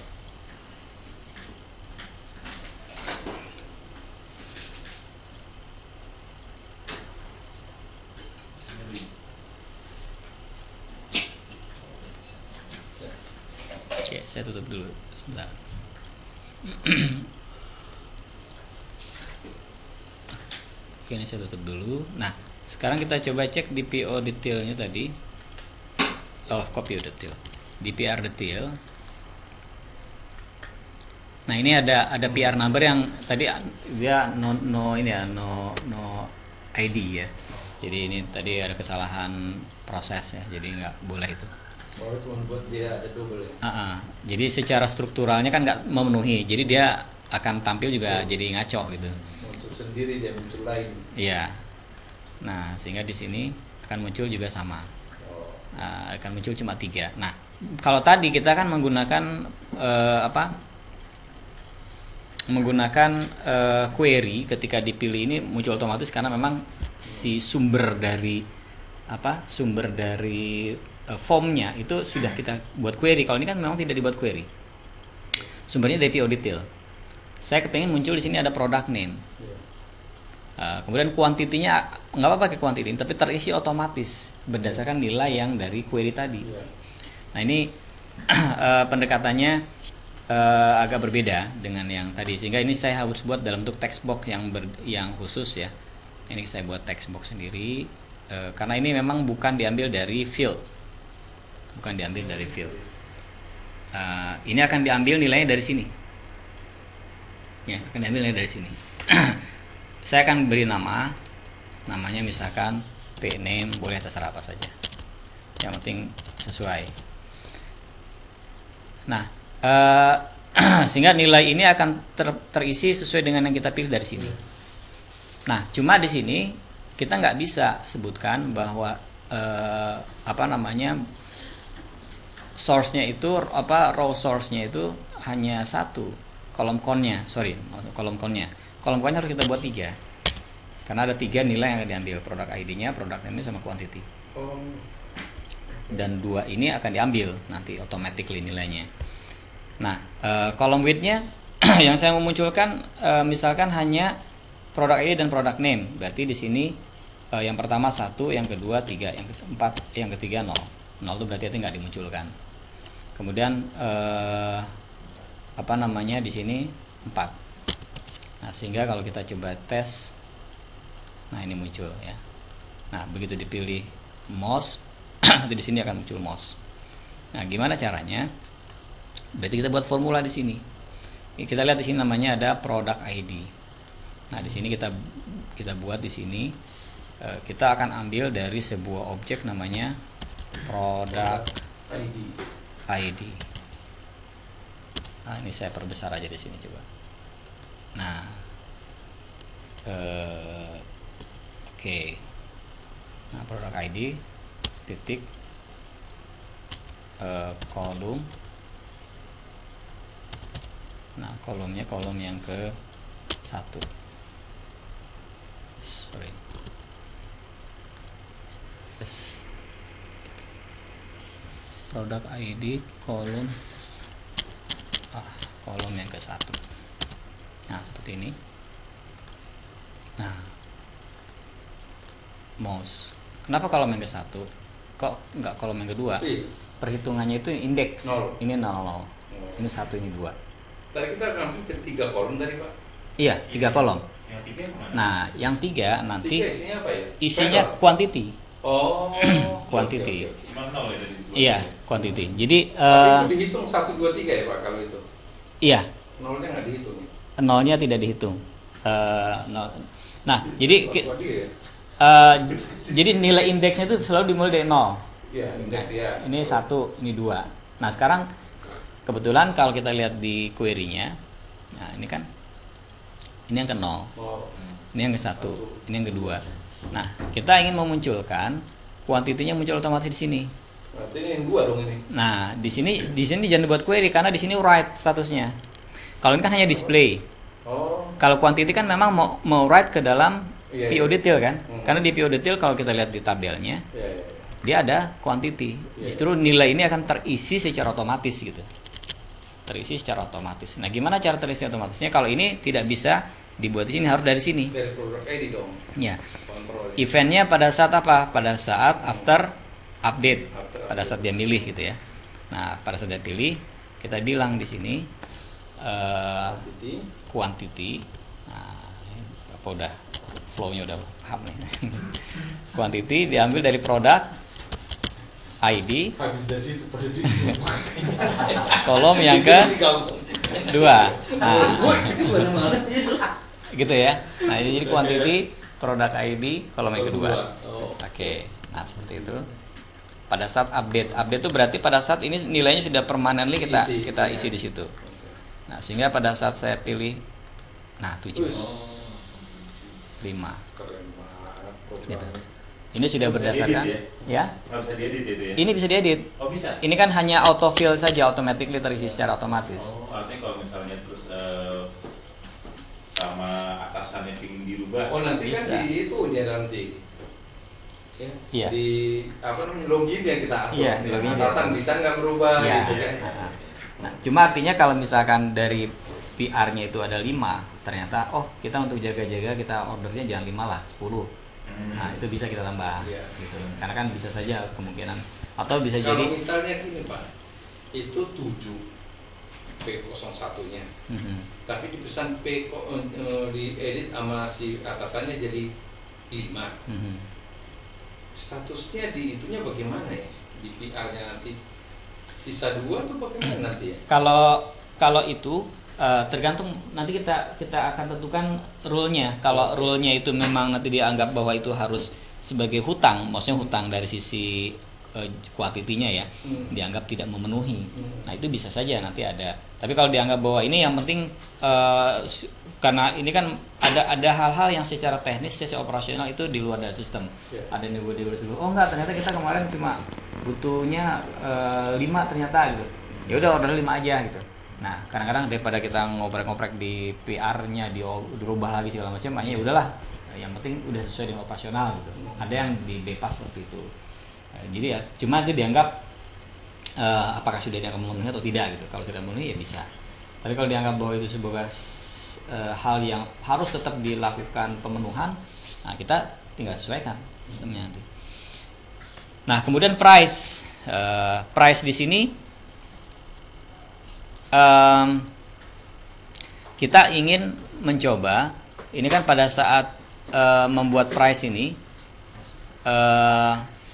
Oke, saya tutup dulu sebentar. Oke, ini saya tutup dulu. Nah, sekarang kita coba cek di P O detailnya tadi. Oh, kok P O detail? Di P R detail. Nah, ini ada ada P R number yang tadi dia no no ini ya, no no I D ya. Jadi ini tadi ada kesalahan proses ya. Jadi nggak boleh itu. Oh, itu membuat dia ada double ya. Uh -uh. Jadi secara strukturalnya kan nggak memenuhi. Jadi dia akan tampil juga oh. jadi ngaco gitu. Muncul sendiri dia muncul lain. Iya. Nah sehingga di sini akan muncul juga sama. Oh. Uh, akan muncul cuma tiga. Nah kalau tadi kita kan menggunakan uh, apa? Menggunakan uh, query ketika dipilih ini muncul otomatis karena memang si sumber dari apa? Sumber dari formnya itu sudah kita buat query. Kalau ini kan memang tidak dibuat query. Sumbernya dari P O detail. Saya kepengen muncul di sini ada product name. Uh, kemudian kuantitinya nggak apa-apa pakai quantity, tapi terisi otomatis berdasarkan nilai yang dari query tadi. Nah ini uh, pendekatannya uh, agak berbeda dengan yang tadi. Sehingga ini saya harus buat dalam bentuk text box yang ber, yang khusus ya. Ini saya buat text box sendiri uh, karena ini memang bukan diambil dari field. Bukan diambil dari field. Uh, ini akan diambil nilainya dari sini. Ya, akan diambil nilai dari sini. Saya akan beri nama, namanya misalkan P name, boleh terserah apa saja. Yang penting sesuai. Nah, uh, sehingga nilai ini akan ter, terisi sesuai dengan yang kita pilih dari sini. Nah, cuma di sini kita nggak bisa sebutkan bahwa uh, apa namanya source-nya itu apa raw source-nya itu hanya satu, kolom count-nya, sorry, kolom count-nya. Kolom count-nya harus kita buat tiga. Karena ada tiga nilai yang akan diambil, produk I D-nya, produk name-nya sama quantity. Oh. Dan dua ini akan diambil nanti automatically nilainya. Nah, uh, kolom width-nya yang saya memunculkan uh, misalkan hanya produk I D dan produk name. Berarti di sini uh, yang pertama satu, yang kedua tiga, yang keempat, yang ketiga nol. Nol itu berarti itu nggak dimunculkan. Kemudian eh, apa namanya di sini empat. Nah sehingga kalau kita coba tes, nah ini muncul ya. Nah begitu dipilih mouse, nanti di sini akan muncul mouse. Nah gimana caranya? Berarti kita buat formula di sini. Kita lihat di sini namanya ada product I D. Nah di sini kita kita buat di sini eh, kita akan ambil dari sebuah objek namanya product I D. I D. Nah, ini saya perbesar aja di sini coba. Nah, eh, oke. Okay. Nah, produk I D titik eh, kolom. Nah, kolomnya kolom yang ke satu. Sorry. Yes. Produk I D kolom ah, kolom yang ke satu. Nah seperti ini. Nah mouse. Kenapa kolom yang ke satu? Kok nggak kolom yang kedua? Iya. Perhitungannya itu indeks. Nol. Ini nol, nol. Ini satu, ini dua. Tadi kita ngambil ke tiga kolom tadi Pak. Iya, tiga kolom. Yang tiga kemana? Nah, yang tiga nanti Tiga isinya apa ya? isinya Vendor? quantity. Oh. Quantity. Oke, oke, oke. Cuma nol ya tadi. Iya, quantity. Jadi Tapi eh, itu dihitung satu dua tiga ya Pak kalau itu. iya, Nolnya nggak dihitung. nolnya tidak dihitung. Eh, nol. Nah, jadi ki- Waspada ya. eh, jadi nilai indeksnya itu selalu dimulai dari nol. Iya, indeks ya. Ini satu, ini dua. Nah, sekarang kebetulan kalau kita lihat di query-nya, nah ini kan ini yang ke nol, Oh. ini yang ke satu, ini yang kedua. Nah, kita ingin memunculkan kuantitinya muncul otomatis di sini. Berarti ini yang dua dong ini. Nah, di sini di sini jangan dibuat query karena di sini write statusnya. Kalau ini kan hanya display. Oh. Kalau quantity kan memang mau mau write ke dalam Iya, P O iya. detail kan? Hmm. Karena di P O detail kalau kita lihat di tabelnya, Iya, iya, iya. dia ada quantity. Iya. Justru nilai ini akan terisi secara otomatis gitu. Terisi secara otomatis. Nah, gimana cara terisi otomatisnya? Kalau ini tidak bisa dibuat di sini, harus dari sini. Dari produk I D dong. Ya. Kontrol. Eventnya pada saat apa? Pada saat after update. After Pada saat dia milih gitu ya. Nah, pada saat dia pilih, kita bilang di sini eh, Quantity. quantity. Nah, ini apa udah flow-nya udah paham nih. Quantity diambil dari produk I D Habis dari situ pada di. kolom yang ke dua. Nah, Mana-mana gitu ya. Nah, ini jadi quantity produk I D kolom yang kedua. Oh. Oke. Nah, seperti itu. Pada saat update, update itu berarti pada saat ini nilainya sudah permanently kita Isi. kita isi di situ. Nah, sehingga pada saat saya pilih nah tujuh, Wih, lima keren banget gitu. programnya. Ini sudah Bisa berdasarkan diedit ya. Nggak bisa diedit itu ya? Ini bisa diedit. Oh bisa? Ini kan hanya autofill saja, automatically terisi secara otomatis. Oh artinya kalau misalnya terus eh, sama atasannya pingin dirubah. Oh nanti Bisa. kan di itu ya nanti. Ya, Iya. Di apa namanya login yang kita atur. Iya, di login Atasan dia. bisa nggak berubah Iya. gitu kan. Nah, cuma artinya kalau misalkan dari P R-nya itu ada lima, ternyata oh kita untuk jaga-jaga kita ordernya jangan lima lah, sepuluh. Hmm. Nah, itu bisa kita tambah Iya. gitu. Karena kan bisa saja kemungkinan atau bisa Kalau jadi misalnya gini Pak, itu tujuh P nol satu-nya. Mhm. Tapi di pesan P ko- eh, di edit sama si atasannya jadi lima. Mhm. Statusnya di itunya bagaimana ya? Di P R-nya nanti sisa dua tuh bagaimana nanti ya? Kalau kalau itu eh, tergantung nanti kita kita akan tentukan rule-nya. Kalau rule-nya itu memang nanti dianggap bahwa itu harus sebagai hutang, maksudnya hutang dari sisi eh, kuantitinya ya, Hmm. dianggap tidak memenuhi. Hmm. Nah, itu bisa saja nanti ada. Tapi kalau dianggap bahwa ini yang penting eh, su- karena ini kan ada ada hal-hal yang secara teknis, secara operasional itu di luar dari sistem. Ya. Ada yang di luar oh enggak, ternyata kita kemarin cuma butuhnya eh, lima ternyata gitu. Ya udah order lima aja gitu. Nah, kadang-kadang daripada kita ngoprek-ngoprek di P R-nya di dirubah lagi segala macam, makanya ya udahlah. Yang penting udah sesuai dengan operasional gitu. Ada yang di bypass seperti itu. Eh, jadi ya cuma itu dianggap eh, apakah sudah dianggap memenuhi atau tidak gitu. Kalau sudah memenuhi ya bisa. Tapi kalau dianggap bahwa itu sebagai eh, hal yang harus tetap dilakukan pemenuhan, nah kita tinggal sesuaikan sistemnya nanti. Nah, kemudian price, Eh, price di sini em, kita ingin mencoba. Ini kan pada saat eh, membuat price ini. eh,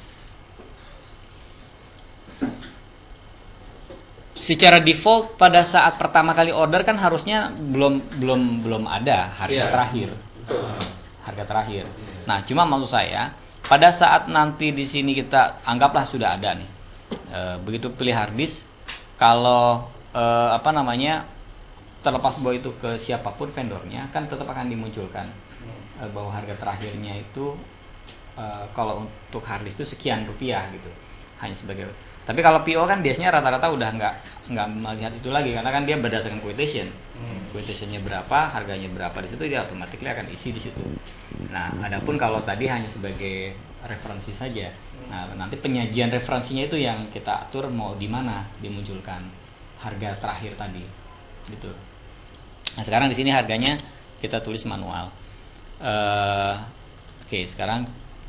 Secara default pada saat pertama kali order kan harusnya belum belum belum ada harga Iya. terakhir. Betul. Harga terakhir. Nah, cuma maksud saya pada saat nanti di sini kita anggaplah sudah ada nih. E, begitu pilih hard disk, kalau e, apa namanya terlepas bahwa itu ke siapapun vendornya kan tetap akan dimunculkan e, bahwa harga terakhirnya itu e, kalau untuk hard disk itu sekian rupiah gitu. Hanya sebagai. Tapi kalau P O kan biasanya rata-rata udah nggak nggak melihat itu lagi karena kan dia berdasarkan quotation. Hmm. Quotationnya berapa, harganya berapa di situ dia otomatis akan isi di situ. Nah, adapun kalau tadi hanya sebagai referensi saja. Nah, nanti penyajian referensinya itu yang kita atur mau di mana dimunculkan harga terakhir tadi. Gitu. Nah, sekarang di sini harganya kita tulis manual. Eh, Oke, sekarang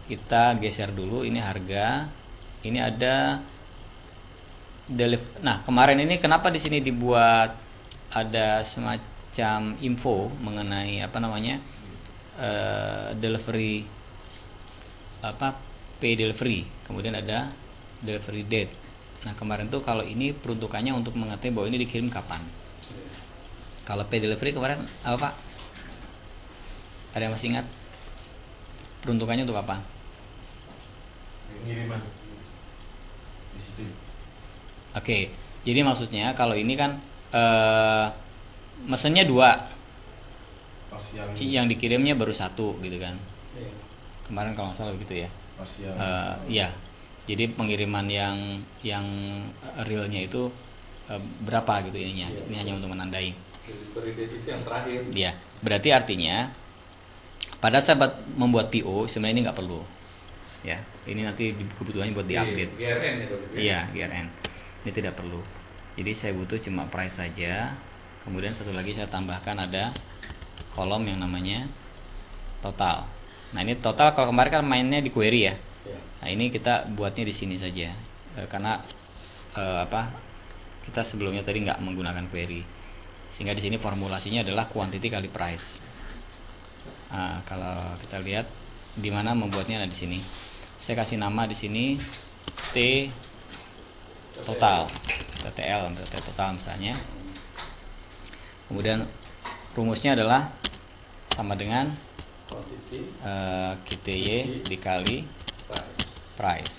kita geser dulu ini harga. Ini ada deliver. Nah, kemarin ini kenapa di sini dibuat ada semacam info mengenai apa namanya uh, delivery apa pay delivery, kemudian ada delivery date. Nah, kemarin tuh kalau ini peruntukannya untuk mengetahui bahwa ini dikirim kapan. Kalau pay delivery kemarin apa Pak? Ada yang masih ingat? Peruntukannya untuk apa? Pengiriman di situ. Oke, jadi maksudnya kalau ini kan eh, mesennya dua, Parsial. yang dikirimnya baru satu gitu kan? Iya. Kemarin kalau nggak salah begitu ya? Parsial. Eh, iya. Jadi pengiriman yang yang realnya itu eh, berapa gitu ininya? Iya. Ini hanya untuk menandai. Delivery date itu yang terakhir. Ya, berarti artinya pada saat membuat P O sebenarnya ini nggak perlu. Ya, ini nanti kebutuhannya buat diupdate. G R N ya dok? Iya, G R N. Ini tidak perlu. Jadi saya butuh cuma price saja. Kemudian satu lagi saya tambahkan ada kolom yang namanya total. Nah, ini total kalau kemarin kan mainnya di query ya. Ya. Nah, ini kita buatnya di sini saja. E, karena e, apa? Kita sebelumnya tadi nggak menggunakan query. Sehingga di sini formulasinya adalah quantity kali price. Nah, kalau kita lihat di mana membuatnya ada di sini. Saya kasih nama di sini T total, T T L, T total misalnya. Kemudian rumusnya adalah sama dengan Quantity uh, Q T Y dikali price. price.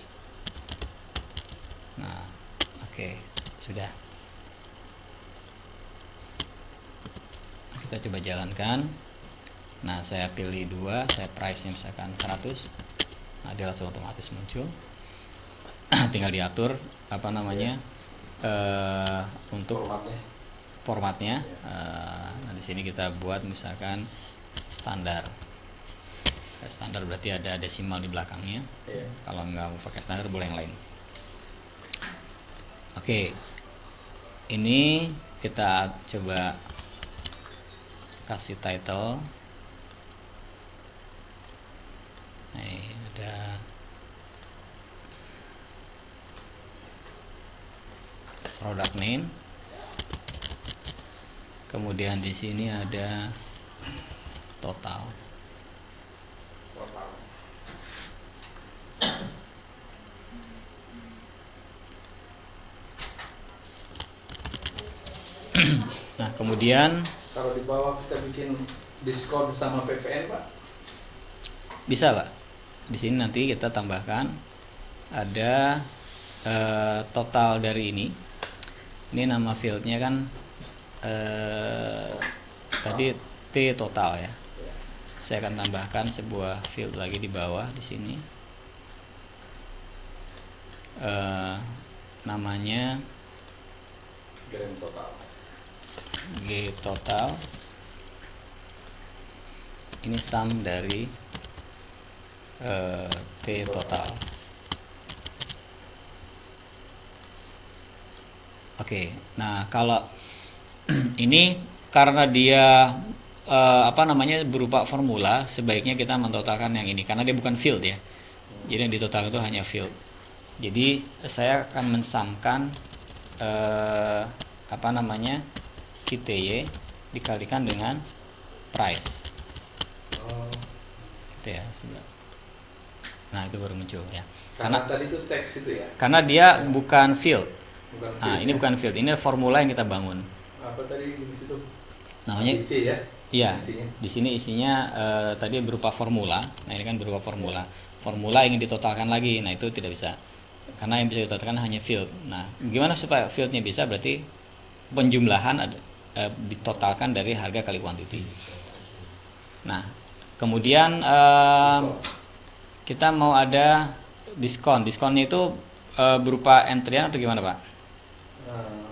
Nah, oke, okay, sudah. Kita coba jalankan. Nah, saya pilih dua, saya price-nya misalkan seratus. Nah, dia langsung otomatis muncul. Tinggal diatur apa namanya uh, untuk Formatnya. formatnya. Uh, nah, di sini kita buat misalkan standar. Standar berarti ada desimal di belakangnya. Iya. Kalau nggak mau pakai standar boleh yang lain. Oke, ini kita coba kasih title. Nah, ada product name. Kemudian di sini ada total. Total. Nah, kemudian Kalau di bawah kita bikin diskon sama P P N Pak? bisa Pak. Di sini nanti kita tambahkan ada eh, total dari ini. Ini nama fieldnya kan eh, tadi T total ya. Ya. Saya akan tambahkan sebuah field lagi di bawah di sini. Eh, namanya Grand total. G total. Ini sum dari uh, T total. Oke, nah kalau ini karena dia uh, apa namanya berupa formula, sebaiknya kita mentotalkan yang ini karena dia bukan field ya. Jadi yang ditotalkan itu hanya field. Jadi saya akan mensamkan uh, apa namanya Q T Y dikalikan dengan price. Oh. Gitu ya, sebelah. Nah, itu baru muncul ya. Karena, Karena tadi itu teks itu ya. karena dia bukan field. Bukan Nah, field, ini ya. bukan field, ini formula yang kita bangun. Apa tadi di situ? Namanya A B C ya. iya. Isinya. Di sini isinya eh, tadi berupa formula. Nah, ini kan berupa formula. Formula ingin ditotalkan lagi. Nah, itu tidak bisa. Karena yang bisa ditotalkan hanya field. Nah, gimana supaya fieldnya bisa? Berarti penjumlahan ada eh, ditotalkan dari harga kali quantity. Nah, kemudian eh, kita mau ada diskon. Diskonnya itu eh, berupa entryan atau gimana, Pak? Nah,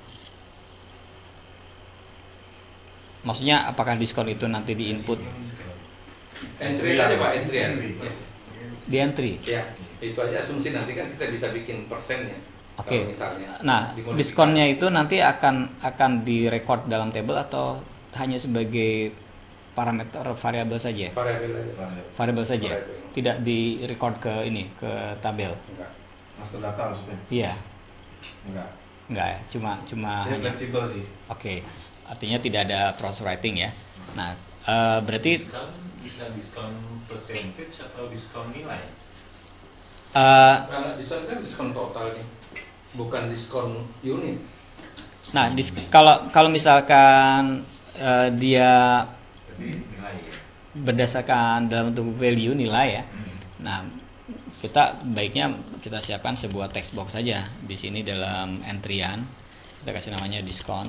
Maksudnya apakah diskon itu nanti di input entry aja Pak, entry ya. di entry? Ya, itu aja asumsi nanti kan kita bisa bikin persennya. Oke. Kalau misalnya. Nah, dimodifikasi. diskonnya itu nanti akan akan direkord dalam table atau hanya sebagai parameter variabel saja. Variabel aja. Variabel saja. Variabel. Tidak di record ke ini, ke tabel. Enggak. master data maksudnya? Iya. Enggak. Enggak ya, cuma cuma Dia hanya. fleksibel sih. Oke. Artinya tidak ada cross writing ya. Nah, eh, berarti Diskon bisa diskon percentage atau diskon nilai? eh, Kalau diskon kan diskon total nih, bukan diskon unit. nah, dis- kalau kalau misalkan eh, dia Jadi nilai ya. berdasarkan dalam bentuk value nilai ya. Hmm. Nah, kita baiknya kita siapkan sebuah text box saja di sini dalam entryan. Kita kasih namanya diskon.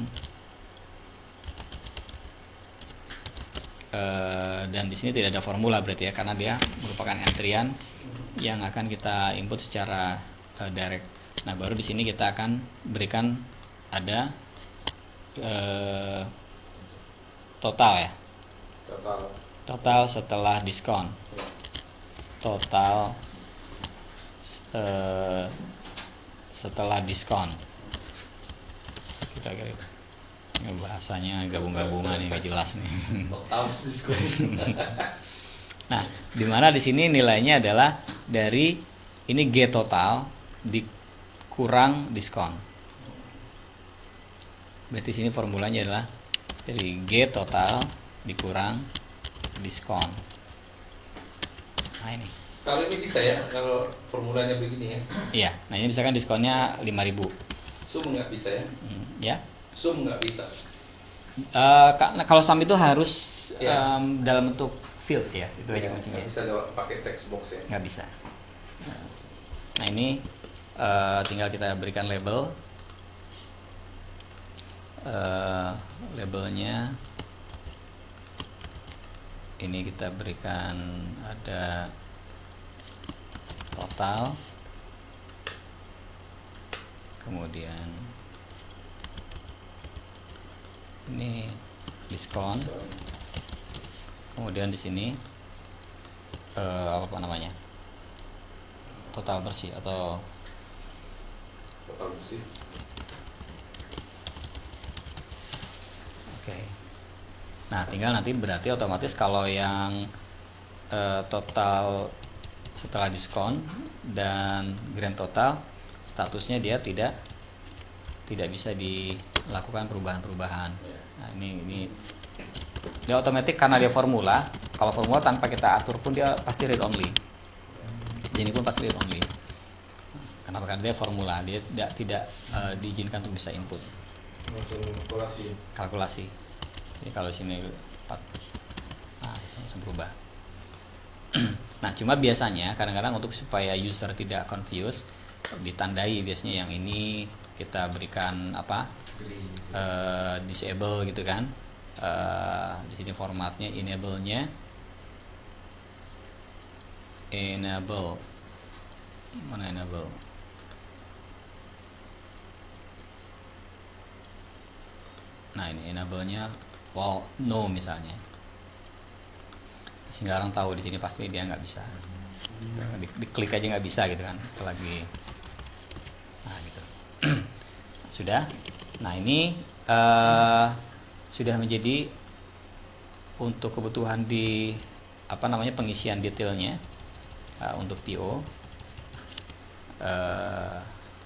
Eh, dan di sini tidak ada formula berarti ya, karena dia merupakan entryan yang akan kita input secara eh, direct. Nah, baru di sini kita akan berikan ada eh, total ya. Total. Total setelah diskon. Ya. Total eh, setelah diskon. Kita kira ini bahasanya gabung-gabungan nih, nggak jelas nih. Total diskon. Nah, dimana di sini nilainya adalah dari ini G total dikurang diskon. Berarti sini formulanya adalah dari G total dikurang diskon. Nah ini. Kalau ini bisa ya, kalau formulanya begini ya. Iya, nah ini misalkan diskonnya lima ribu. Sum nggak bisa ya. Hmm, ya. Sum nggak bisa. Eh, karena kalau sum itu harus Iya. em, dalam bentuk field ya, itu aja Ya, kuncinya. nggak bisa lewat pakai text box ya. Nggak bisa. Nah ini eh, tinggal kita berikan label. Eh, labelnya ini kita berikan ada total, kemudian ini diskon, kemudian di sini eh, apa namanya, total bersih atau Total bersih. oke. Nah, tinggal nanti berarti otomatis kalau yang eh, total setelah diskon dan grand total statusnya dia tidak tidak bisa dilakukan perubahan-perubahan. Nah, ini ini dia otomatis karena dia formula. Kalau formula tanpa kita atur pun dia pasti read only. Ini pun pasti read only. Kenapa? Karena dia formula, dia tidak tidak eh, diizinkan untuk bisa input Langsung kalkulasi. kalkulasi. Jadi kalau sini empat, nah itu langsung berubah. Nah, cuma biasanya kadang-kadang untuk supaya user tidak confused, ditandai biasanya yang ini kita berikan apa, eh, disable gitu kan. Eh, di sini formatnya enable-nya enable mana enable nah ini enable-nya wow no misalnya, sehingga orang tahu di sini pasti dia nggak bisa, di, diklik aja nggak bisa gitu kan, lagi nah gitu. Sudah. Nah ini uh, sudah menjadi untuk kebutuhan di apa namanya pengisian detailnya uh, untuk P O. Uh,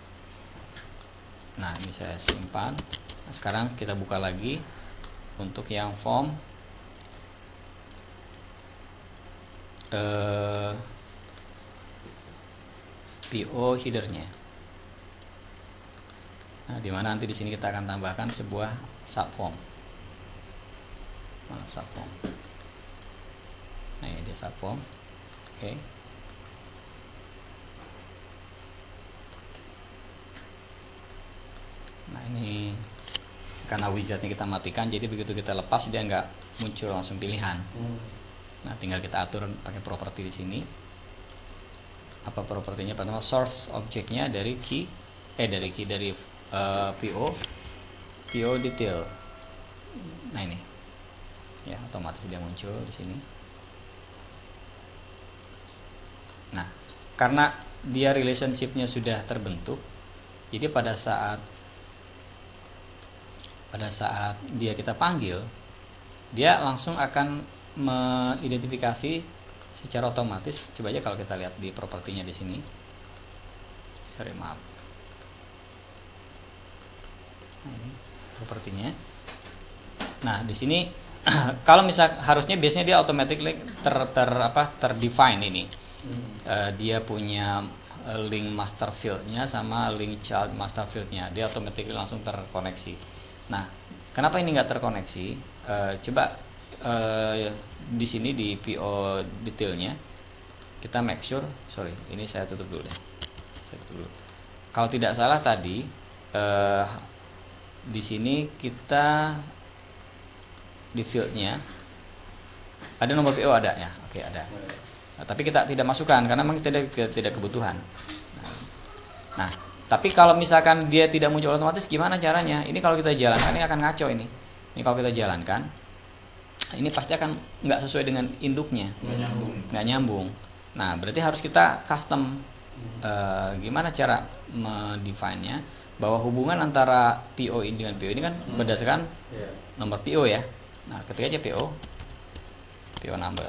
nah ini saya simpan. Nah, sekarang kita buka lagi untuk yang form uh, P O headernya. Nah, dimana nanti di sini kita akan tambahkan sebuah subform. Mana subform? Nah, ini dia subform. Oke. Okay. Nah, ini karena wizardnya kita matikan, jadi begitu kita lepas dia nggak muncul langsung pilihan. Hmm. Nah, tinggal kita atur pakai properti di sini. Apa propertinya? Pertama source objeknya dari key, eh dari key dari uh, P O, P O detail. Nah ini, ya otomatis dia muncul di sini. Nah, karena dia relationship-nya sudah terbentuk, jadi pada saat pada saat dia kita panggil, dia langsung akan mengidentifikasi secara otomatis. Coba aja kalau kita lihat di propertinya di sini. Sorry, maaf. Nah, ini propertinya. Nah, di sini kalau misal harusnya biasanya dia automatically ter, ter apa terdefine ini. Hmm. Uh, dia punya link master fieldnya sama link child master fieldnya, dia automatically langsung terkoneksi. Nah, kenapa ini nggak terkoneksi? Uh, coba uh, di sini di P O detailnya kita make sure, sorry, ini saya tutup dulu deh. Saya tutup dulu. Kalau tidak salah tadi uh, di sini kita di fieldnya ada nomor P O, ada ya, oke ada. Nah, tapi kita tidak masukkan karena memang tidak tidak kebutuhan. Nah, tapi kalau misalkan dia tidak muncul otomatis, gimana caranya? Ini kalau kita jalankan ini akan ngaco ini. Ini kalau kita jalankan, ini pasti akan nggak sesuai dengan induknya, nggak nyambung. Nggak nyambung. Nah, berarti harus kita custom. Uh, gimana cara mendefine-nya? Bahwa hubungan antara P O ini dengan P O ini kan berdasarkan nomor P O ya. Nah, ketik aja P O, P O number,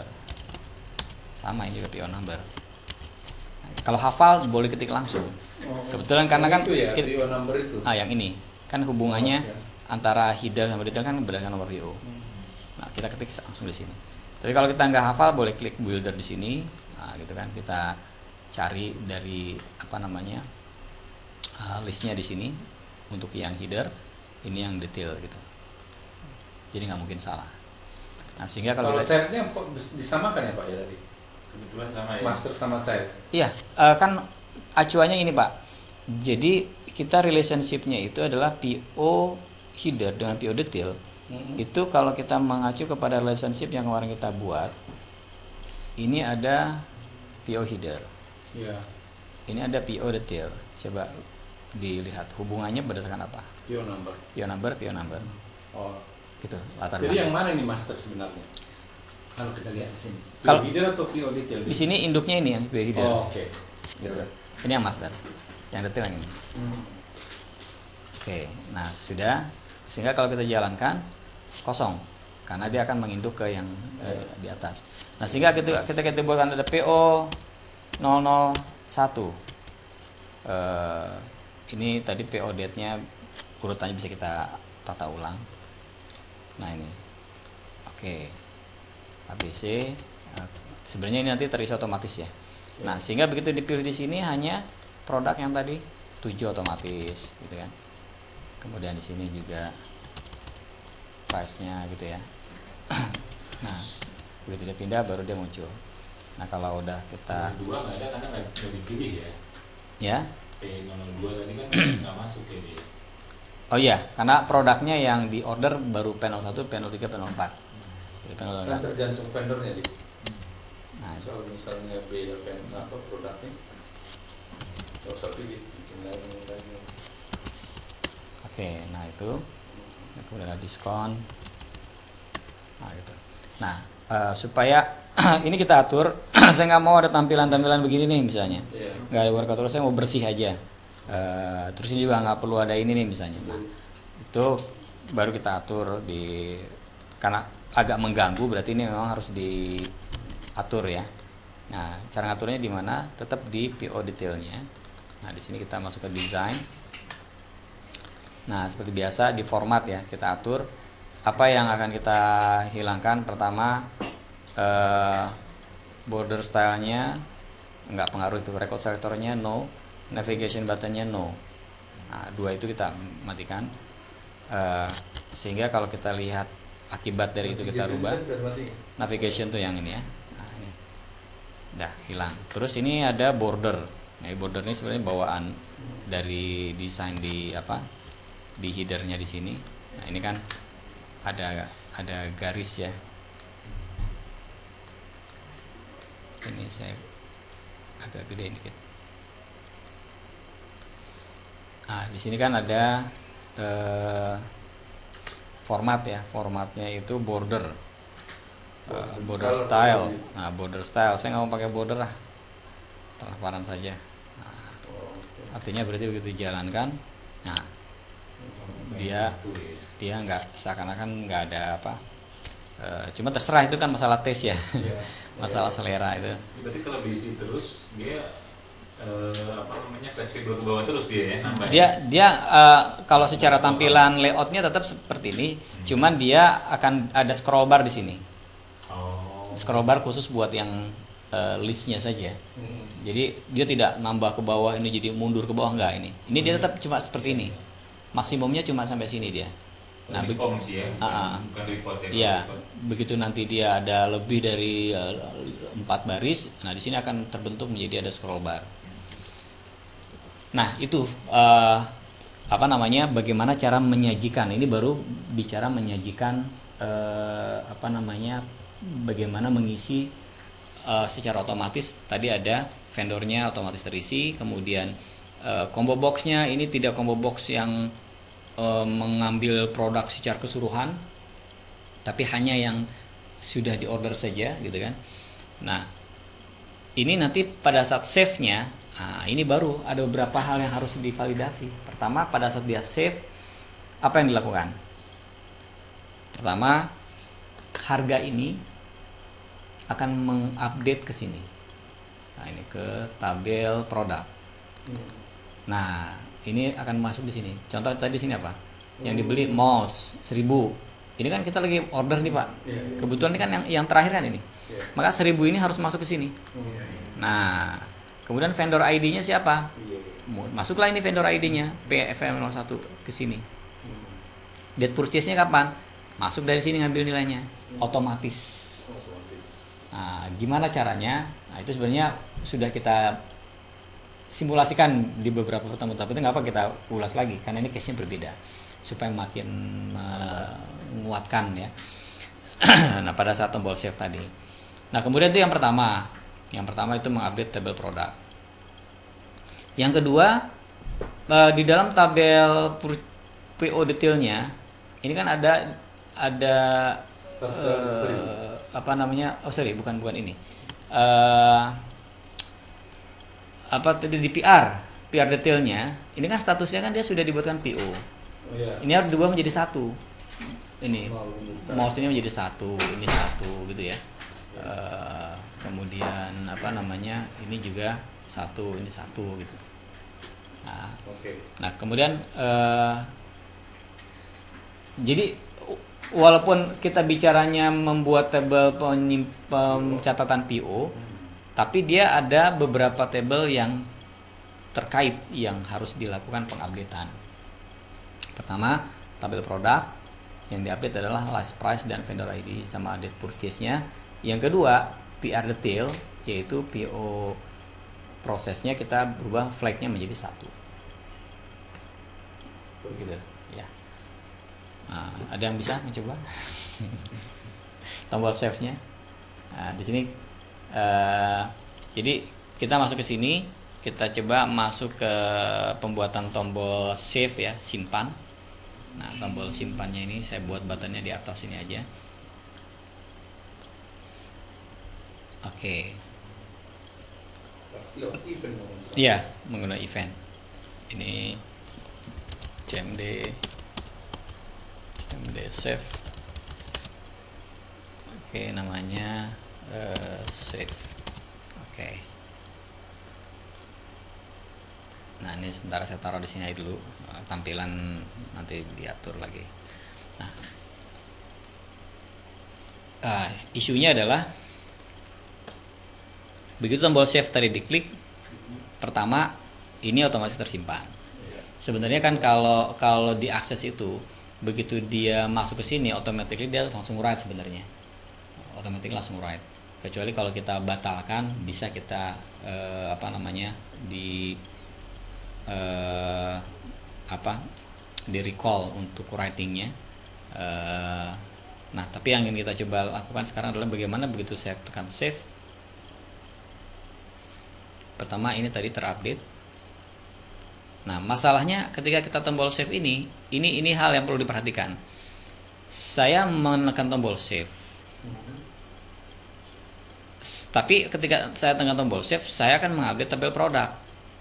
sama ini juga P O number. Nah, kalau hafal boleh ketik langsung. Oh, kebetulan karena kan itu ya, kita, P O number itu. Ah, yang ini kan hubungannya oh, okay. antara header sama detail kan berdasarkan nomor P O. Hmm. Nah, kita ketik langsung di sini. Tapi kalau kita nggak hafal boleh klik builder di sini. Nah, gitu kan kita cari dari apa namanya uh, listnya di sini untuk yang header, ini yang detail gitu. Jadi nggak mungkin salah. Nah, sehingga kalau, kalau childnya kok disamakan ya Pak ya tadi? Kebetulan sama ya. Master sama child. Iya, uh, kan acuannya ini Pak. Jadi kita relationship-nya itu adalah P O header dengan P O detail. Mm-hmm. Itu kalau kita mengacu kepada relationship yang kemarin kita buat, ini ada P O header. Iya. Ini ada P O detail. Coba dilihat hubungannya berdasarkan apa? P O number. P O number, P O number. Oh. Gitu, latar Jadi belakang. yang mana ini master sebenarnya? Kalau kita lihat di sini. P O Kalau header atau P O detail? Di sini induknya ini yang P O header. Oh, oke. Okay. Gitu. Ini yang master. Yang detail yang ini. Hmm. Oke, nah sudah. Sehingga kalau kita jalankan kosong karena dia akan menginduk ke yang eh, di atas. Nah, sehingga kita kita kita buatkan ada P O nol nol satu. Eh, ini tadi P O date-nya urutannya bisa kita tata ulang. Nah, ini. Oke. A B C. Sebenarnya ini nanti terisi otomatis ya. Nah, sehingga begitu dipilih di sini hanya produk yang tadi tujuh otomatis gitu kan. Kemudian di sini juga price-nya gitu ya. Nah, begitu dia pindah baru dia muncul. Nah, kalau udah kita dua nggak ada karena nggak dipilih ya. Ya. P nol nol dua tadi kan nggak masuk ya dia. Oh iya, karena produknya yang di order baru P nol satu, P nol tiga, P nol empat. Jadi P nol empat. Kan tergantung vendornya di. Nah, kalau misalnya beda pen apa produknya, kalau satu gitu. Oke, nah itu. Kemudian ada diskon. Nah, gitu. Nah, uh, supaya ini kita atur, saya nggak mau ada tampilan-tampilan begini nih misalnya. Yeah. Nggak ada workout, saya mau bersih aja. Uh, terus ini juga nggak perlu ada ini nih misalnya. Nah, itu baru kita atur di karena agak mengganggu berarti ini memang harus diatur ya. Nah, cara ngaturnya di mana? Tetap di P O detailnya. Nah, di sini kita masuk ke design. Nah, seperti biasa di format ya kita atur apa yang akan kita hilangkan. Pertama eh, border stylenya nggak pengaruh, itu record selectornya no, navigation buttonnya no. Nah, dua itu kita matikan eh, sehingga kalau kita lihat akibat dari itu kita rubah. Navigation tuh yang ini ya. Nah, ini dah hilang. Terus ini ada border. Nah, border ini sebenarnya bawaan dari desain di apa di headernya di sini. Nah, ini kan ada ada garis ya. Ini saya agak gede dikit. Nah, di sini kan ada eh, format ya. Formatnya itu border, eh, border style. Nah, border style saya nggak mau pakai border lah, transparan saja. Nah, artinya berarti begitu dijalankan, nah dia dia nggak seakan-akan nggak ada apa Uh, cuma terserah, itu kan masalah tes ya, ya. masalah selera itu. Berarti kalau diisi terus dia uh, apa namanya fleksibel ke bawah terus dia ya? Nambah Dia dia uh, kalau secara tampilan layoutnya tetap seperti ini, hmm. cuman dia akan ada scroll bar di sini. Oh. Scroll bar khusus buat yang uh, listnya saja. Hmm. Jadi dia tidak nambah ke bawah ini jadi mundur ke bawah, enggak ini. Ini hmm. dia tetap cuma seperti ini. Maksimumnya cuma sampai sini dia. Nah, be- sih ya, bukan, uh, bukan report ya. Iya, begitu nanti dia ada lebih dari uh, empat baris, nah di sini akan terbentuk menjadi ada scroll bar. Nah itu uh, apa namanya? Bagaimana cara menyajikan? Ini baru bicara menyajikan uh, apa namanya? Bagaimana mengisi uh, secara otomatis. Tadi ada vendornya otomatis terisi, kemudian uh, combo boxnya ini tidak combo box yang mengambil produk secara keseluruhan, tapi hanya yang sudah diorder saja gitu kan. Nah ini nanti pada saat save-nya, nah ini baru ada beberapa hal yang harus divalidasi. Pertama, pada saat dia save, apa yang dilakukan? Pertama, harga ini akan mengupdate ke sini. Nah ini ke tabel produk. Nah ini akan masuk di sini. Contoh tadi di sini apa? Yang dibeli mouse seribu. Ini kan kita lagi order nih Pak. Kebetulan ini kan yang yang terakhir kan ini. Maka seribu ini harus masuk ke sini. Nah, kemudian vendor I D-nya siapa? Masuklah ini vendor I D-nya P F M nol satu ke sini. Date purchase-nya kapan? Masuk dari sini ngambil nilainya. Otomatis. Nah, gimana caranya? Nah, itu sebenarnya sudah kita simulasikan di beberapa pertemuan, tapi itu nggak apa kita ulas lagi karena ini case-nya berbeda supaya makin menguatkan ya. Nah pada saat tombol save tadi, nah kemudian itu yang pertama, yang pertama itu mengupdate tabel produk. Yang kedua di dalam tabel P O detailnya ini kan ada ada uh, apa namanya? Oh sorry, bukan bukan ini. Uh, apa tadi di P R, P R detailnya, ini kan statusnya kan dia sudah dibuatkan P O. Oh, iya. Ini harus diubah menjadi satu. Ini mouse ini menjadi satu, ini satu gitu ya. Uh, kemudian apa namanya? Ini juga satu, ini satu gitu. Nah, okay. Nah kemudian uh, jadi walaupun kita bicaranya membuat tabel pencatatan P O, tapi dia ada beberapa tabel yang terkait yang harus dilakukan pengupdatean. Pertama, tabel produk yang diupdate adalah list price dan vendor I D sama date purchase-nya. Yang kedua, P R detail, yaitu P O prosesnya kita berubah flag-nya menjadi satu. Begitu, ya. Nah, ada yang bisa mencoba? Tombol save-nya. Nah, di sini Uh, jadi kita masuk ke sini, kita coba masuk ke pembuatan tombol save ya, simpan. Nah tombol simpannya ini saya buat buttonnya di atas ini aja. Oke. Iya, menggunakan event. Ini C M D C M D save. Oke, namanya Uh, save. Oke. Okay. Nah ini sementara saya taruh di sini aja dulu. Uh, tampilan nanti diatur lagi. Nah, uh, isunya adalah begitu tombol save tadi diklik, pertama ini otomatis tersimpan. Sebenarnya kan kalau kalau diakses itu begitu dia masuk ke sini, otomatis dia langsung write sebenarnya. Otomatis langsung write. Kecuali kalau kita batalkan, bisa kita eh, apa namanya di eh, apa di recall untuk writingnya. Eh, nah tapi yang ingin kita coba lakukan sekarang adalah bagaimana begitu saya tekan save, pertama ini tadi terupdate. Nah masalahnya ketika kita tombol save ini, ini ini hal yang perlu diperhatikan. Saya menekan tombol save, tapi ketika saya tekan tombol save, saya akan mengupdate tabel produk.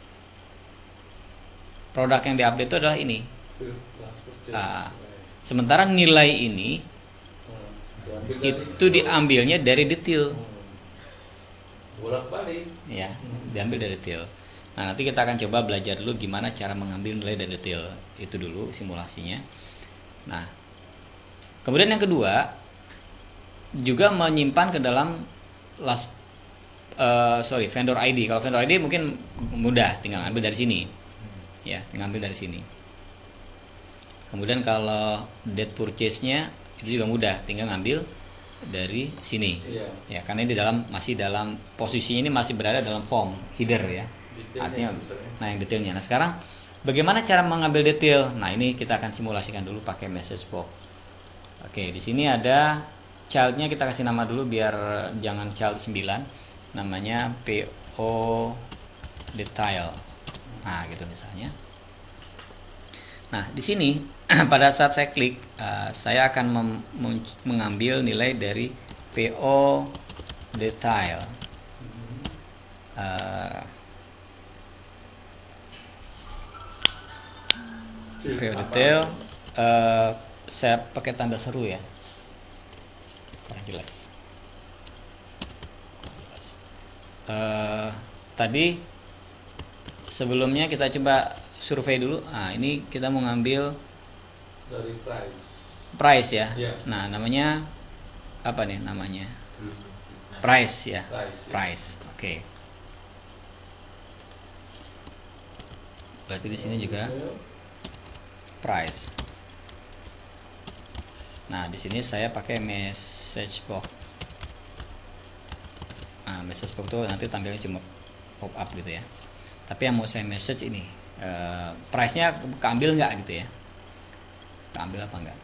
Produk yang diupdate itu adalah ini. Nah, sementara nilai ini itu diambilnya dari detail. Bolak-balik. Ya, diambil dari detail. Nah, nanti kita akan coba belajar dulu gimana cara mengambil nilai dari detail. Itu dulu simulasinya. Nah, kemudian yang kedua juga menyimpan ke dalam last uh, sorry vendor I D. Kalau vendor I D mungkin mudah, tinggal ambil dari sini. Ya, tinggal ambil dari sini. Kemudian kalau date purchase-nya itu juga mudah, tinggal ngambil dari sini. Iya. Ya, karena ini di dalam masih dalam posisinya ini masih berada dalam form header ya. Detailnya Artinya, itu, ya. nah yang detailnya. Nah sekarang bagaimana cara mengambil detail? Nah ini kita akan simulasikan dulu pakai message box. Oke, di sini ada childnya, kita kasih nama dulu biar jangan child sembilan, namanya P O detail. Nah gitu misalnya. Nah di sini pada saat saya klik, uh, saya akan mem- mengambil nilai dari P O detail. Uh, P O detail, uh, saya pakai tanda seru ya, kurang jelas. Uh, tadi sebelumnya kita coba survei dulu. Nah ini kita mau ngambil Dari price. price ya. Ya. Nah namanya apa nih namanya? Price ya. Price, ya. Price. Oke. Berarti di sini juga price. Nah, di sini saya pakai message box. Nah, message box itu nanti tampilnya cuma pop up gitu ya. Tapi yang mau saya message ini, uh, price-nya keambil nggak gitu ya? Keambil apa enggak?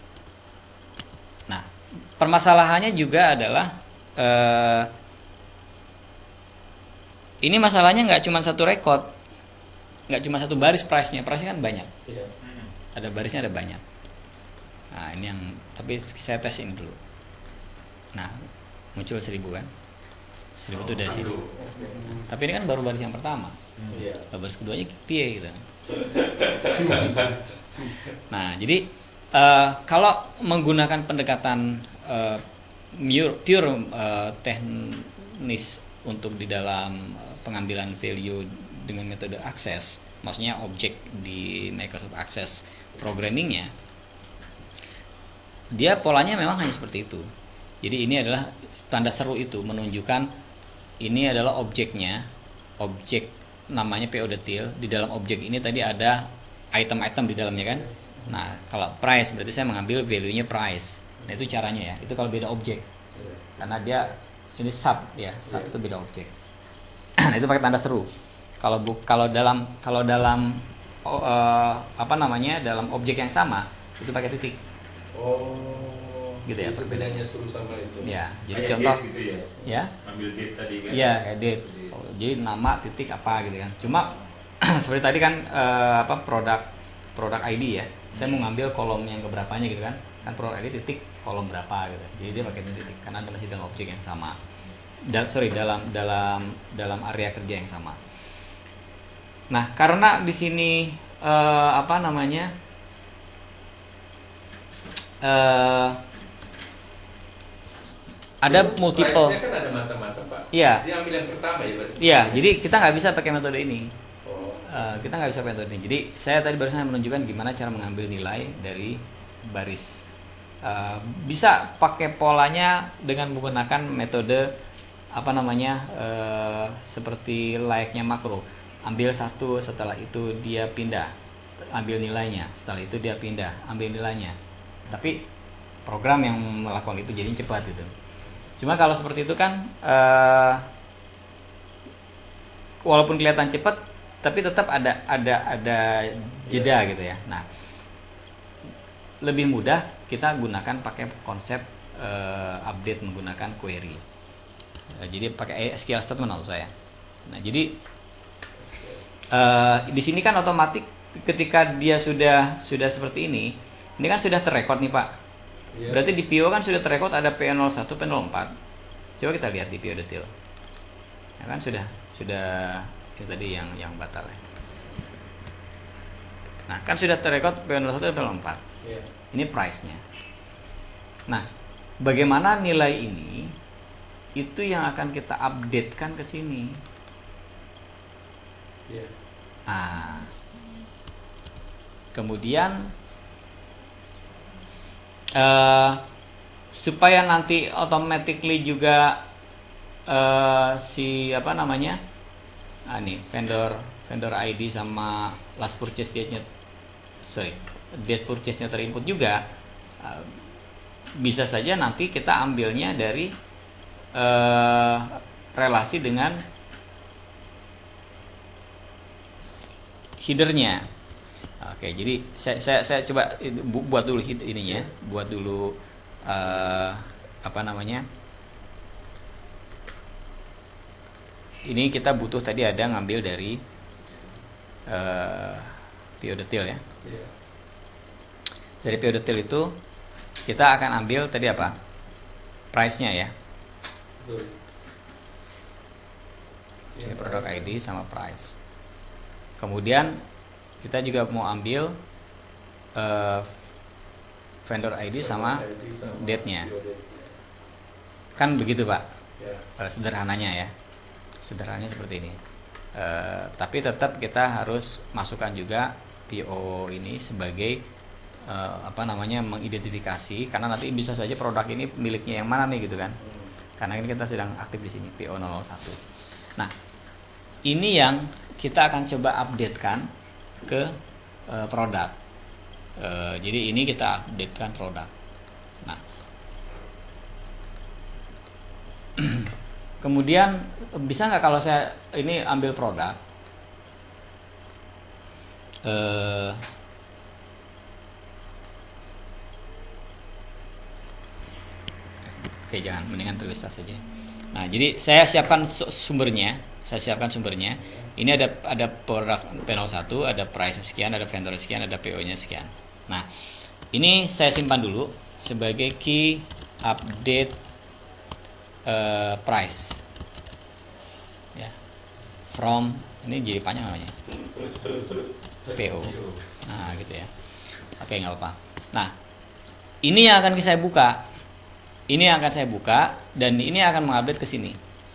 Nah, permasalahannya juga adalah uh, ini masalahnya nggak cuma satu record, nggak cuma satu baris price-nya, price-nya kan banyak. Iya. Ada barisnya ada banyak. Nah ini yang tapi saya tes ini dulu. Nah muncul seribu kan, seribu itu dari sini. Nah, tapi ini kan baru baris yang pertama. Iya. Baris keduanya piye gitu. Nah jadi uh, kalau menggunakan pendekatan uh, pure, pure uh, teknis untuk di dalam pengambilan value dengan metode Access, maksudnya objek di Microsoft Access programmingnya, dia polanya memang hanya seperti itu. Jadi ini adalah tanda seru itu menunjukkan ini adalah objeknya, objek namanya P O detail. Di dalam objek ini tadi ada item-item di dalamnya kan. Nah kalau price berarti saya mengambil value-nya price. Nah itu caranya ya. Itu kalau beda objek, karena dia ini sub ya, sub itu beda objek. Nah itu pakai tanda seru. Kalau bu, kalau dalam kalau dalam oh, uh, apa namanya dalam objek yang sama itu pakai titik. Oh. Gitu ya. Itu bedanya seru sama itu. Ya, jadi Kayak contoh. date gitu ya. Ya. Ambil date tadi kan. Iya, kayak date. Oh, jadi nama titik apa gitu kan. Cuma seperti tadi kan uh, apa produk produk I D ya. Saya mau ngambil kolom yang keberapanya gitu kan. Kan produk I D titik kolom berapa gitu. Jadi dia pakai titik karena ada masih dalam objek yang sama. Dan sorry dalam dalam dalam area kerja yang sama. Nah, karena di sini uh, apa namanya uh, ada multiple. Price-nya kan ada macam-macam Pak. Iya. Dia ambil yang pertama ya berarti. Iya, jadi kita nggak bisa pakai metode ini. Oh. Uh, kita nggak bisa pakai metode ini. Jadi saya tadi barusan menunjukkan gimana cara mengambil nilai dari baris. Uh, bisa pakai polanya dengan menggunakan metode apa namanya uh, seperti layaknya makro. Ambil satu, setelah itu dia pindah, ambil nilainya, setelah itu dia pindah, ambil nilainya. Tapi program yang melakukan itu jadi cepat gitu. Cuma kalau seperti itu kan uh, walaupun kelihatan cepat, tapi tetap ada ada ada jeda gitu ya. Nah, lebih mudah kita gunakan pakai konsep uh, update menggunakan query. Uh, jadi pakai S Q L statement maksud saya. Nah, jadi Uh, di sini kan otomatis ketika dia sudah sudah seperti ini, ini kan sudah terrekod nih Pak. Iya. Berarti di P O kan sudah terrekod ada P nol satu, P nol empat. Coba kita lihat di P O detail. Ya kan sudah sudah itu tadi yang yang batal ya. Nah kan sudah terrekod P nol satu dan P nol empat. Iya. Ini price-nya. Nah bagaimana nilai ini itu yang akan kita updatekan ke sini. Yeah. Nah, kemudian uh, supaya nanti automatically juga uh, si apa namanya, ah, nih vendor vendor I D sama last purchase date-nya, sorry, date purchase-nya terinput juga, uh, bisa saja nanti kita ambilnya dari uh, relasi dengan headernya. Oke, jadi saya saya, saya coba buat dulu ininya, buat dulu uh, apa namanya. Ini kita butuh tadi ada ngambil dari uh, P O detail ya. Dari P O detail itu kita akan ambil tadi apa? Price-nya ya. Sini produk I D sama price. Kemudian kita juga mau ambil uh, vendor I D sama date-nya. Kan begitu, Pak. Uh, sederhananya ya. Sederhananya seperti ini. Uh, tapi tetap kita harus masukkan juga P O ini sebagai uh, apa namanya, mengidentifikasi, karena nanti bisa saja produk ini miliknya yang mana nih gitu kan. Karena ini kita sedang aktif di sini P O nol nol satu. Nah, ini yang kita akan coba updatekan ke uh, produk. Uh, jadi ini kita updatekan produk. Nah, kemudian bisa nggak kalau saya ini ambil produk, uh, oke jangan, mendingan tulis saja. Nah, jadi saya siapkan sumbernya, saya siapkan sumbernya. Ini ada ada produk P nol satu, ada price sekian, ada vendor sekian, ada P O-nya sekian. Nah, ini saya simpan dulu sebagai key update uh, price. Ya. From, ini jadi panjang namanya. P O. Nah, gitu ya. Oke, nggak apa-apa. Nah, ini yang akan saya buka. Ini yang akan saya buka dan ini akan mengupdate ke sini.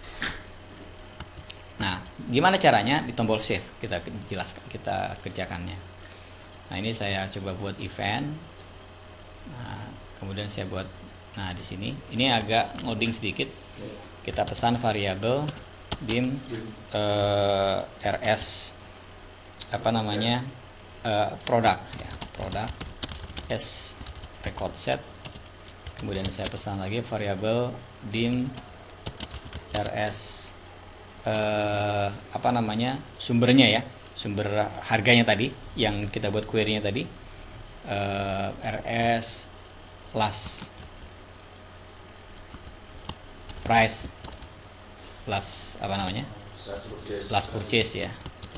Nah, gimana caranya? Di tombol save kita jelaskan, kita kerjakannya. Nah, ini saya coba buat event. Nah, kemudian saya buat, nah di sini ini agak ngoding sedikit. Kita pesan variabel dim uh, rs apa namanya, uh, produk ya, produk s record set. Kemudian saya pesan lagi variabel dim rs eh, apa namanya, sumbernya ya, sumber harganya tadi yang kita buat query-nya tadi, eh, rs last price, last apa namanya, Last purchase. last purchase ya.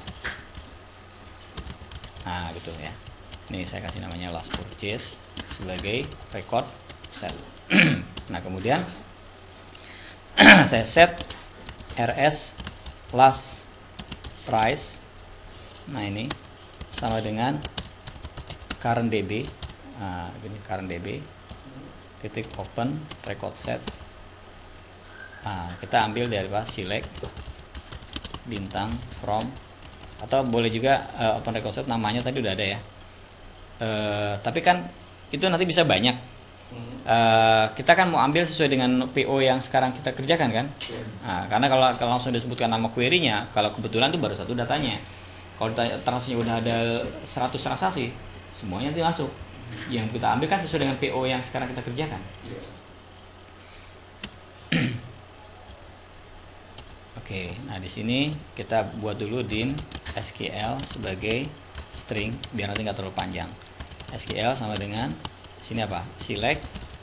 Nah gitu ya, ini saya kasih namanya last purchase sebagai record set. Nah kemudian saya set rs last price, nah ini sama dengan current db. Nah gini, current db titik open record set. Nah kita ambil dari apa, select bintang from, atau boleh juga uh, open record set, namanya tadi udah ada ya. Uh, tapi kan itu nanti bisa banyak. Uh, kita kan mau ambil sesuai dengan P O yang sekarang kita kerjakan kan. Nah, karena kalau, kalau langsung disebutkan nama query-nya, kalau kebetulan itu baru satu datanya. Kalau transaksinya udah ada seratus transaksi, semuanya nanti masuk. Yang kita ambil kan sesuai dengan P O yang sekarang kita kerjakan. Oke, nah di sini kita buat dulu dim S Q L sebagai string biar nanti nggak terlalu panjang. S Q L sama dengan sini apa? Select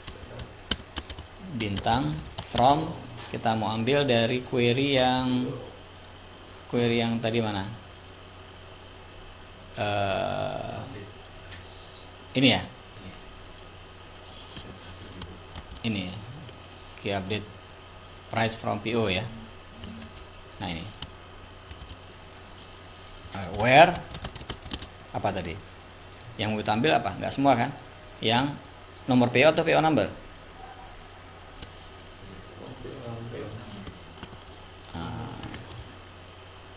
bintang from, kita mau ambil dari query yang query yang tadi mana? Uh, ini ya. Ini key update price from P O ya. Nah ini uh, where apa tadi yang mau kita ambil apa? Nggak semua kan, yang nomor P O atau P O number?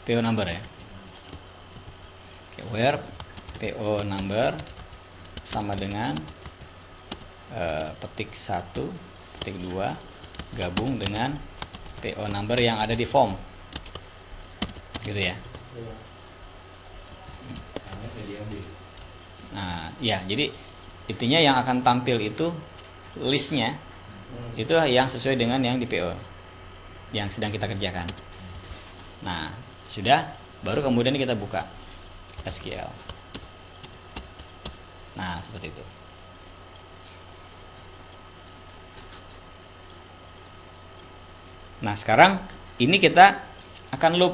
P O number ya. Oke, where P O number sama dengan uh, petik satu, petik dua gabung dengan P O number yang ada di form, gitu ya. Nah, ya, jadi intinya yang akan tampil itu listnya itu yang sesuai dengan yang di P O yang sedang kita kerjakan. Nah, sudah, baru kemudian kita buka S Q L. Nah, seperti itu. Nah, sekarang ini kita akan loop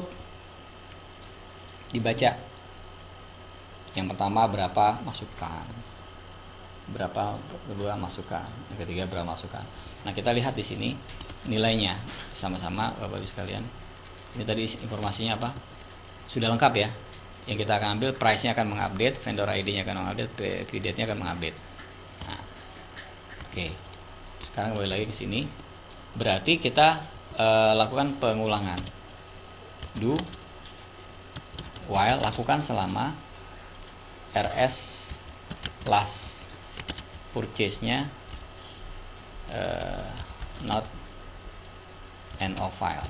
dibaca. Yang pertama berapa masukan, berapa kedua masukan, yang ketiga berapa masukan. Nah, kita lihat di sini nilainya sama-sama Bapak Ibu sekalian. Ini tadi informasinya apa? Sudah lengkap ya. Yang kita akan ambil, price-nya akan mengupdate, vendor I D-nya akan mengupdate, P V date-nya akan mengupdate. Nah, oke. Sekarang kembali lagi ke sini. Berarti kita uh, lakukan pengulangan. Do while, lakukan selama R S last purchase-nya uh, not end of file.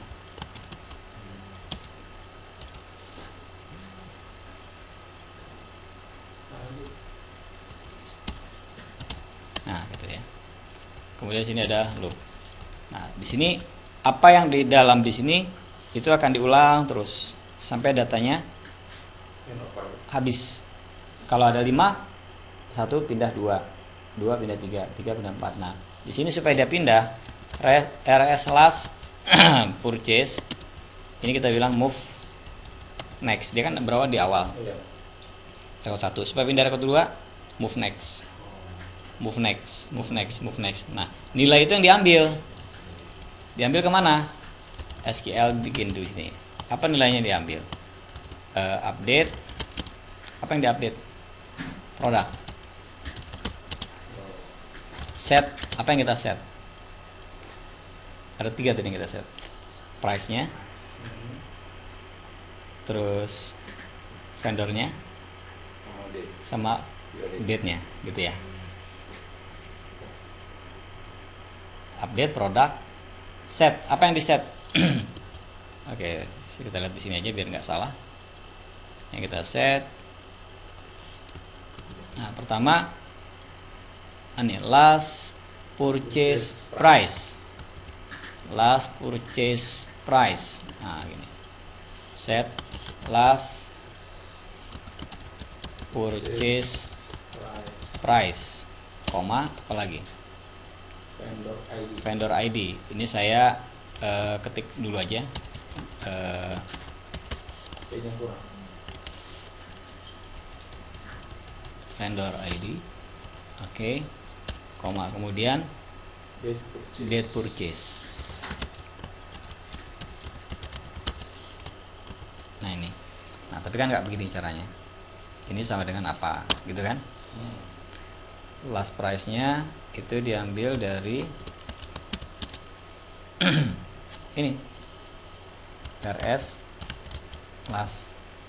Nah, gitu ya. Kemudian di sini ada loop. Nah, di sini apa yang di dalam di sini itu akan diulang terus sampai datanya habis. Kalau ada lima, satu pindah dua, dua pindah tiga, tiga pindah empat. Nah, di sini supaya dia pindah R S last purchase ini kita bilang move next. Dia kan berawal di awal. Rekod satu. Supaya pindah rekod dua, move next. Move next, move next, move next. Nah, nilai itu yang diambil. Diambil kemana? S Q L bikin di sini. Apa nilainya diambil? Uh, update. Apa yang diupdate? Produk. Set. Apa yang kita set? Ada tiga tadi yang kita set. Price-nya. Terus vendornya. Sama date-nya, gitu ya. Update produk, set. Apa yang di set? Oke, kita lihat di sini aja biar nggak salah. Yang kita set. Nah, pertama ini last purchase price. Last purchase price. Nah, gini. Set last purchase price, koma, apa lagi? Vendor I D. Vendor I D. Ini saya uh, ketik dulu aja. Uh, Kayaknya kurang. Vendor I D. Oke. Okay. Koma. Kemudian Date purchase. date purchase. Nah, ini. Nah, tapi kan nggak begini caranya. Ini sama dengan apa, gitu kan? Hmm. Last price-nya itu diambil dari ini R S last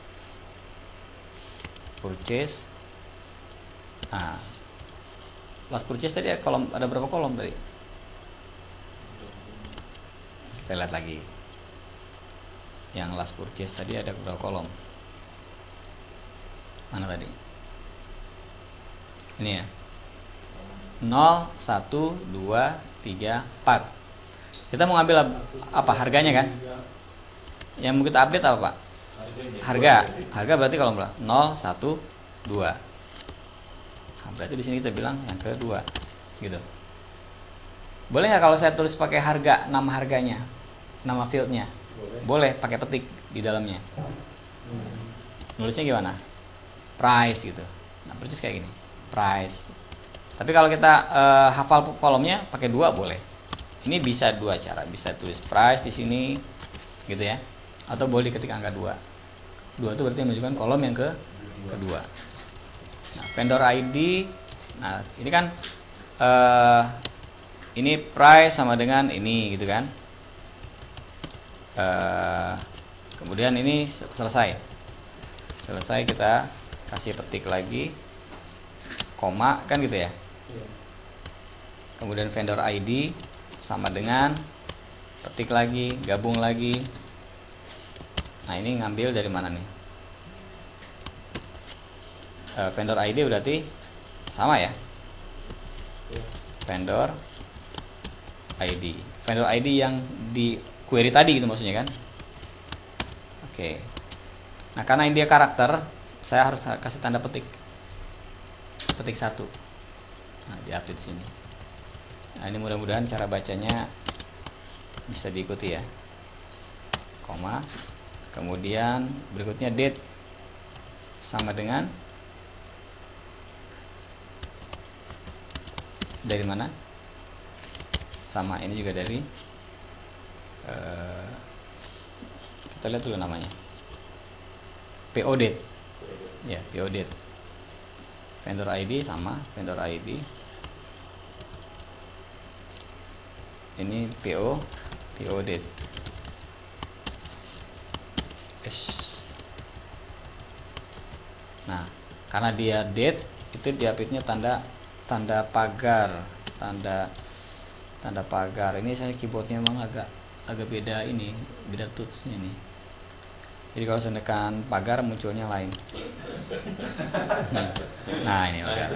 purchase. Nah, last purchase tadi ada kolom, ada berapa kolom tadi? Kita lihat lagi. Yang last purchase tadi ada berapa kolom? Mana tadi? Ini ya. nol, satu, dua, tiga, empat. Kita mau ngambil apa? Harganya kan? Yang mau kita update apa, Pak? Harga. Harga berarti kolom berapa? nol, satu, dua. Nah, berarti di sini kita bilang yang kedua. Gitu. Boleh nggak kalau saya tulis pakai harga, nama harganya? Nama fieldnya? Boleh. Boleh, pakai petik di dalamnya. Nulisnya gimana? Price gitu. Nah, persis kayak gini. Price. Tapi kalau kita uh, hafal kolomnya pakai dua boleh. Ini bisa dua cara, bisa tulis price di sini gitu ya. Atau boleh diketik angka dua. dua itu berarti menunjukkan kolom yang ke kedua. Nah, vendor I D. Nah, ini kan uh, ini price sama dengan ini gitu kan. Uh, Kemudian ini selesai. Selesai, kita kasih petik lagi, koma kan gitu ya. Kemudian vendor I D sama dengan petik lagi, gabung lagi. Nah, ini ngambil dari mana nih? E, vendor I D berarti sama ya. Vendor I D. Vendor I D yang di query tadi gitu maksudnya kan? Oke. Nah, karena ini dia karakter, saya harus kasih tanda petik. Petik satu. Nah, di-update sini. Nah, ini mudah-mudahan cara bacanya bisa diikuti ya. Koma. Kemudian berikutnya date sama dengan dari mana? Sama, ini juga dari uh, kita lihat dulu namanya. P O date. Ya, P O date. Vendor I D sama vendor I D. Ini P O P O date. Yes. Nah, karena dia date itu diupdate-nya tanda tanda pagar, tanda tanda pagar. Ini saya keyboardnya memang agak agak beda ini, beda touch-nya nih. Jadi kalau saya tekan pagar munculnya lain. Nah, nah ini pagar.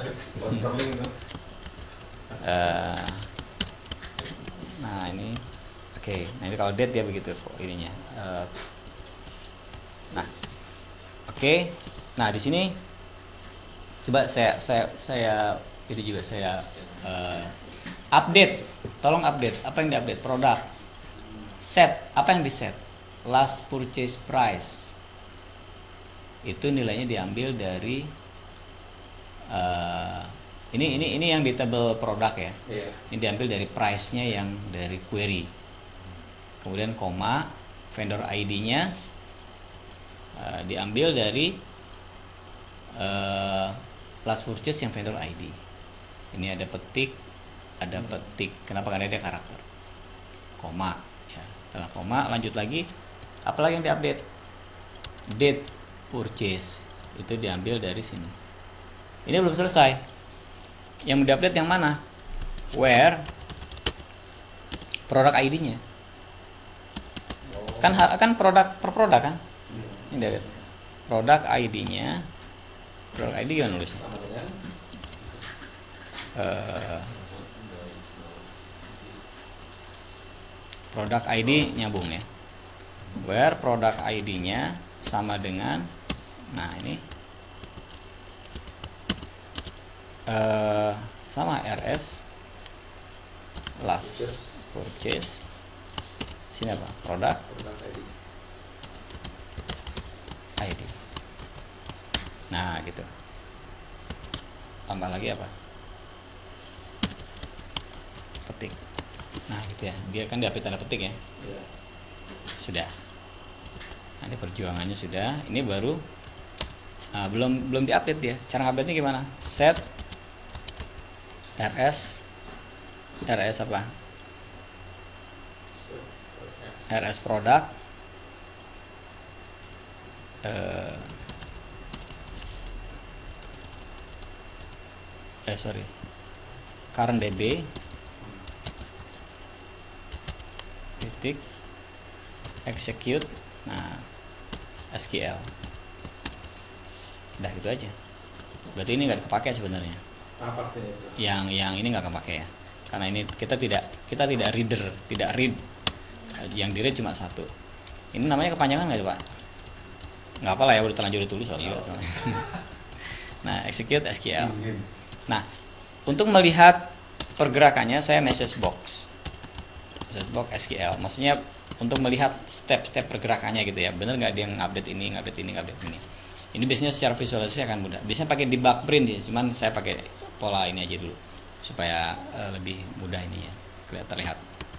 Uh, nah ini, oke. Okay. Nah ini kalau date dia begitu ininya. Uh, nah, oke. Okay. Nah di sini coba saya saya saya ini juga saya uh, update. Tolong update. Apa yang diupdate? Produk. Set. Apa yang di set? Last purchase price itu nilainya diambil dari uh, ini ini ini yang di table produk ya. Yeah. Ini diambil dari price-nya yang dari query. Kemudian koma, vendor I D-nya uh, diambil dari uh, last purchase yang vendor I D. Ini ada petik, ada petik. Kenapa? Karena ada karakter. Koma. Ya. Setelah koma, lanjut lagi. Apalagi yang diupdate? Date purchase itu diambil dari sini. Ini belum selesai. Yang diupdate yang mana? Where produk I D-nya. Kan kan produk per produk kan? Ini diupdate. Produk I D-nya. Produk I D gimana nulisnya? Uh, produk I D nyambung ya. Where product I D-nya sama dengan, nah ini uh, sama R S last purchase. Sini apa? Produk I D. Nah gitu. Tambah lagi apa? Petik. Nah gitu ya. Dia kan diupdate tanda petik ya. Sudah. Nanti perjuangannya sudah. Ini baru uh, belum belum diupdate dia. Cara update-nya gimana? Set R S R S apa? R S product uh, eh sorry current D B titik execute, nah S Q L, udah gitu aja. Berarti ini nggak kepake sebenarnya. Apa itu? Yang yang ini nggak kepake ya, karena ini kita tidak kita tidak reader, tidak read. Yang di read cuma satu. Ini namanya kepanjangan nggak coba? Nggak apa lah ya, udah terlanjur ditulis soalnya. Oh. Nah execute S Q L. Nah untuk melihat pergerakannya saya message box, message box S Q L. Maksudnya untuk melihat step-step pergerakannya gitu ya, bener nggak dia ngupdate ini, ngupdate ini, ngupdate ini. Ini biasanya secara visualisasi akan mudah. Biasanya pakai debug print ya, cuman saya pakai pola ini aja dulu supaya uh, lebih mudah ini ya, kelihatan terlihat.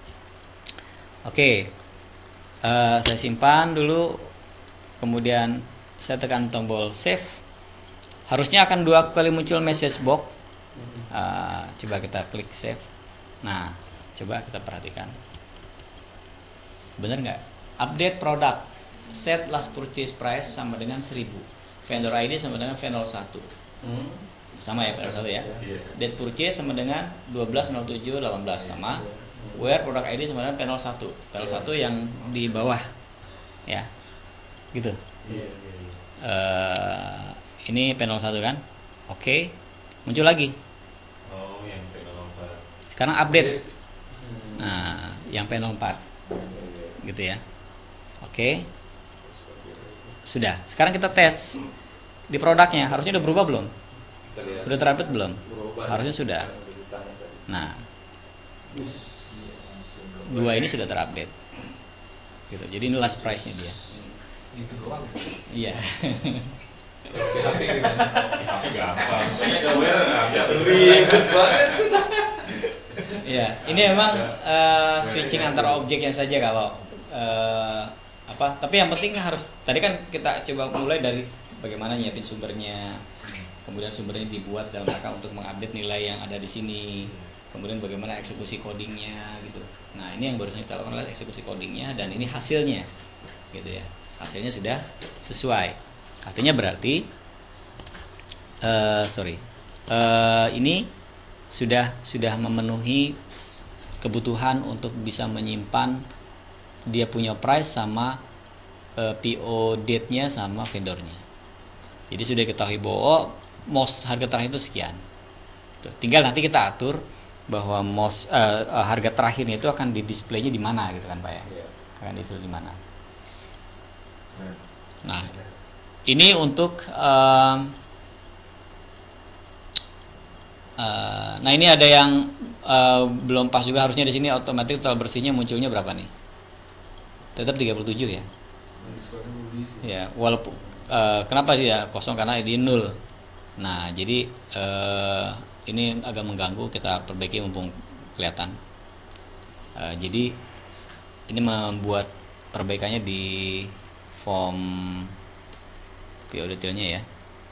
Oke, uh, saya simpan dulu, kemudian saya tekan tombol save. Harusnya akan dua kali muncul message box. Uh, coba kita klik save. Nah, coba kita perhatikan. Bener nggak? Update produk. set last purchase price sama dengan seribu, vendor I D sama dengan V nol satu. Hmm. Sama ya V nol satu ya. Yeah. Date purchase sama dengan dua belas nol tujuh delapan belas sama. Where product I D sama dengan V nol satu. V nol satu yang di bawah. Ya. Gitu. Yeah. Uh, ini V nol satu kan? Oke. Okay. Muncul lagi. Oh, yang V nol empat. Sekarang update. Nah, yang V nol empat. Gitu ya. Oke. Okay. Sudah. Sekarang kita tes di produknya, harusnya udah berubah belum? Udah terupdate belum? Harusnya sudah. Nah, dua ini sudah terupdate. Gitu. Jadi ini last price-nya dia. Itu doang. Iya. H P gimana? H P gampang. Enggak ada ribet banget. Iya, ini memang uh, switching antara objeknya saja kalau uh, apa, tapi yang penting harus, tadi kan kita coba mulai dari bagaimana nyiapin sumbernya, kemudian sumbernya dibuat dalam rangka untuk mengupdate nilai yang ada di sini, kemudian bagaimana eksekusi codingnya gitu. Nah ini yang baru kita lakukan adalah eksekusi codingnya, dan ini hasilnya gitu ya, hasilnya sudah sesuai, artinya berarti uh, sorry uh, ini sudah sudah memenuhi kebutuhan untuk bisa menyimpan dia punya price sama uh, P O date-nya sama vendornya. Jadi sudah ketahui bahwa oh, most harga terakhir itu sekian. Tuh, tinggal nanti kita atur bahwa most uh, uh, harga terakhirnya itu akan di displaynya di mana gitu kan Pak ya. Yeah. Akan ditulis di mana. Nah, ini untuk uh, uh, nah ini ada yang uh, belum pas juga, harusnya di sini otomatis total bersihnya munculnya berapa nih? Tetap tiga puluh tujuh ya. Ya, walaupun uh, kenapa dia kosong, karena di nol. Nah, jadi uh, ini agak mengganggu, kita perbaiki mumpung kelihatan. Uh, jadi ini membuat perbaikannya di form P O detailnya ya.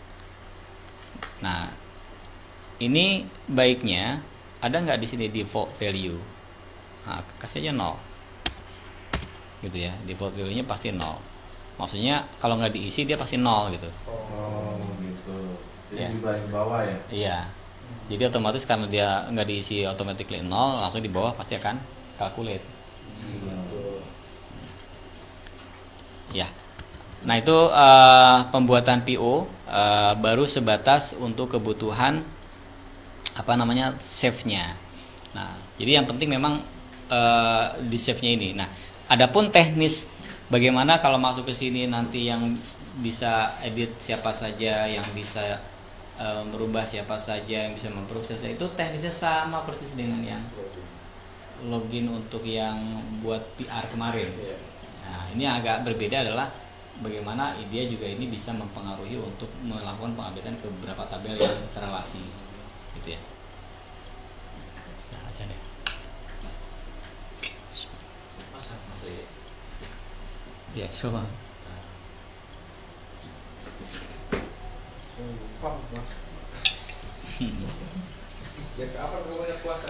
Nah, ini baiknya ada nggak di sini default value? Nah, kasih aja nol. Gitu ya, default value-nya pasti nol. Maksudnya kalau nggak diisi dia pasti nol gitu. Oh gitu. Jadi ya. Di bagian bawah ya? Iya. Jadi otomatis karena dia nggak diisi automatically nol, langsung di bawah pasti akan calculate. Hmm. Ya. Nah itu uh, pembuatan P O uh, baru sebatas untuk kebutuhan apa namanya save-nya. Nah jadi yang penting memang uh, di save-nya ini. Nah adapun teknis bagaimana kalau masuk ke sini nanti yang bisa edit siapa saja, yang bisa uh, merubah siapa saja, yang bisa memproses, itu teknisnya sama persis dengan yang login untuk yang buat P R kemarin. Nah ini agak berbeda adalah bagaimana dia juga ini bisa mempengaruhi untuk melakukan pengupdatean ke beberapa tabel yang terrelasi gitu ya. Nah, aja deh. Ya, coba. Ya kapan kamu banyak puasa?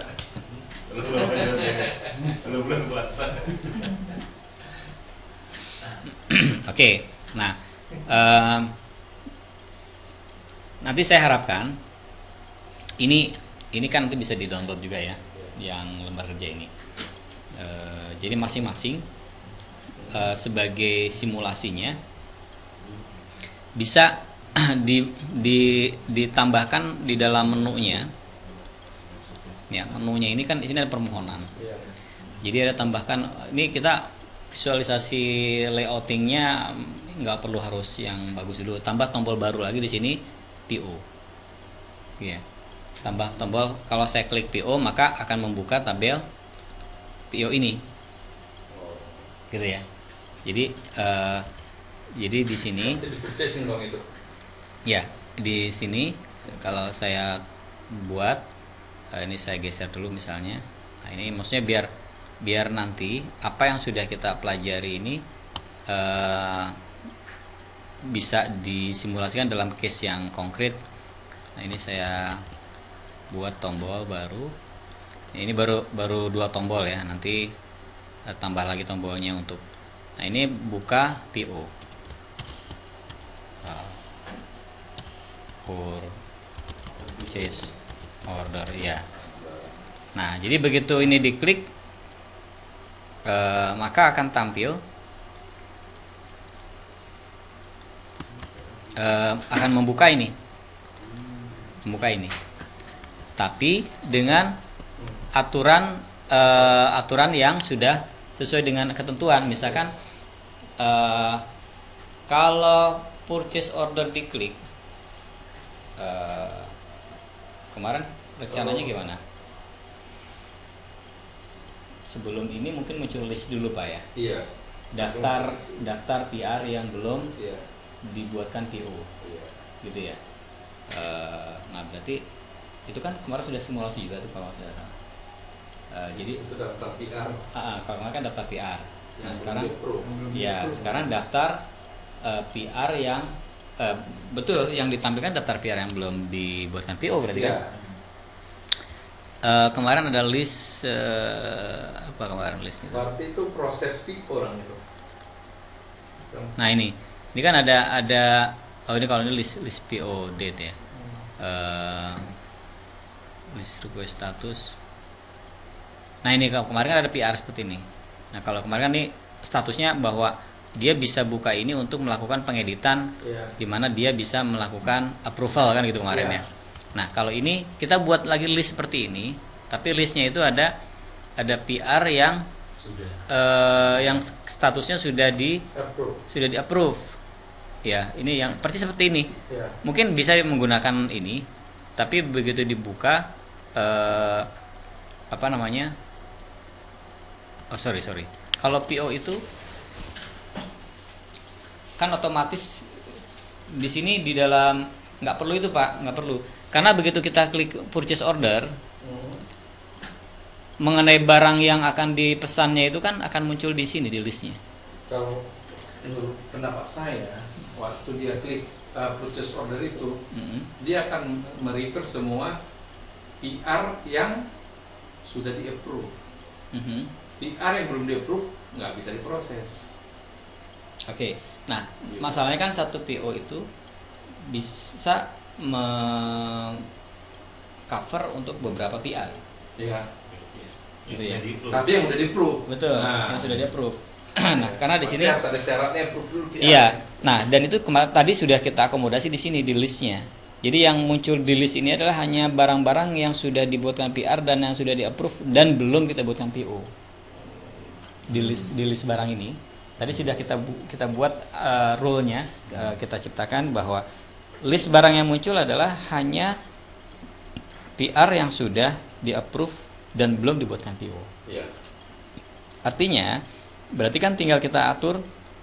Belum belum puasa. Oke, nah um, nanti saya harapkan ini ini kan nanti bisa di download juga ya, yang lembar kerja ini. Uh, jadi masing-masing uh, sebagai simulasinya bisa di, di, ditambahkan di dalam menunya. Ya, menunya ini kan di sini ada permohonan. Jadi ada tambahkan, ini kita visualisasi layoutingnya nggak perlu harus yang bagus dulu, tambah tombol baru lagi di sini P O. Ya, tambah tombol, kalau saya klik P O maka akan membuka tabel P O ini, gitu ya. Jadi uh, jadi di sini, ya di sini kalau saya buat uh, ini saya geser dulu misalnya. Nah ini maksudnya biar biar nanti apa yang sudah kita pelajari ini uh, bisa disimulasikan dalam case yang konkret. Nah ini saya buat tombol baru. Ini baru baru dua tombol ya, nanti uh, tambah lagi tombolnya untuk Nah, ini buka P O. Purchase order ya. Nah, jadi begitu ini diklik eh, maka akan tampil eh, akan membuka ini. Membuka ini. Tapi dengan aturan eh, aturan yang sudah sesuai dengan ketentuan. Misalkan eh, kalau purchase order diklik uh, kemarin rencananya gimana? Sebelum ini mungkin muncul list dulu Pak ya? Iya. Daftar daftar P R yang belum iya. dibuatkan P O, Iya. gitu ya. Uh, nah berarti itu kan kemarin sudah simulasi juga tuh kalau saya salah. Uh, jadi itu daftar P R. Uh, kalau kemarin kan daftar P R. Nah Yang sekarang belum ya sekarang daftar uh, P R yang uh, betul yang ditampilkan daftar P R yang belum dibuatkan P O berarti ya. kan? Uh, kemarin ada list uh, apa kemarin listnya? Berarti itu proses P O orang itu. Nah ini, ini kan ada ada oh ini kalau ini list list P O date ya. Uh, list request status. Nah ini kalau kemarin kan ada P R seperti ini. Nah kalau kemarin kan ini statusnya bahwa dia bisa buka ini untuk melakukan pengeditan, yeah. di mana dia bisa melakukan approval kan gitu kemarin yeah. ya. Nah kalau ini kita buat lagi list seperti ini, tapi listnya itu ada ada P R yang sudah uh, yang statusnya sudah di approve. sudah di approve. Ya ini yang seperti seperti ini. Yeah. Mungkin bisa menggunakan ini, tapi begitu dibuka uh, apa namanya? Oh sorry sorry. Kalau P O itu kan otomatis di sini di dalam nggak perlu itu Pak, nggak perlu. Karena begitu kita klik purchase order, hmm. mengenai barang yang akan dipesannya itu kan akan muncul di sini di listnya. Kalau menurut pendapat saya, waktu dia klik uh, purchase order itu, hmm. dia akan merefer semua P R yang sudah di approve. Hmm. P R yang belum di approve nggak bisa diproses. Oke, okay. Nah gitu. Masalahnya kan satu P O itu bisa meng-cover untuk beberapa P R. Iya. Gitu ya. Tapi yang udah di approve. Betul. Nah. Yang sudah di approve. Nah, karena di sini harus ada syaratnya approve dulu P R. Iya. Nah, dan itu kemarin tadi sudah kita akomodasi di sini di listnya. Jadi yang muncul di list ini adalah hanya barang-barang yang sudah dibuatkan P R dan yang sudah di approve dan belum kita buatkan P O. Di list di list barang ini tadi sudah kita bu, kita buat uh, rule-nya, uh, kita ciptakan bahwa list barang yang muncul adalah hanya P R yang sudah di approve dan belum dibuatkan P O. Ya. Artinya berarti kan tinggal kita atur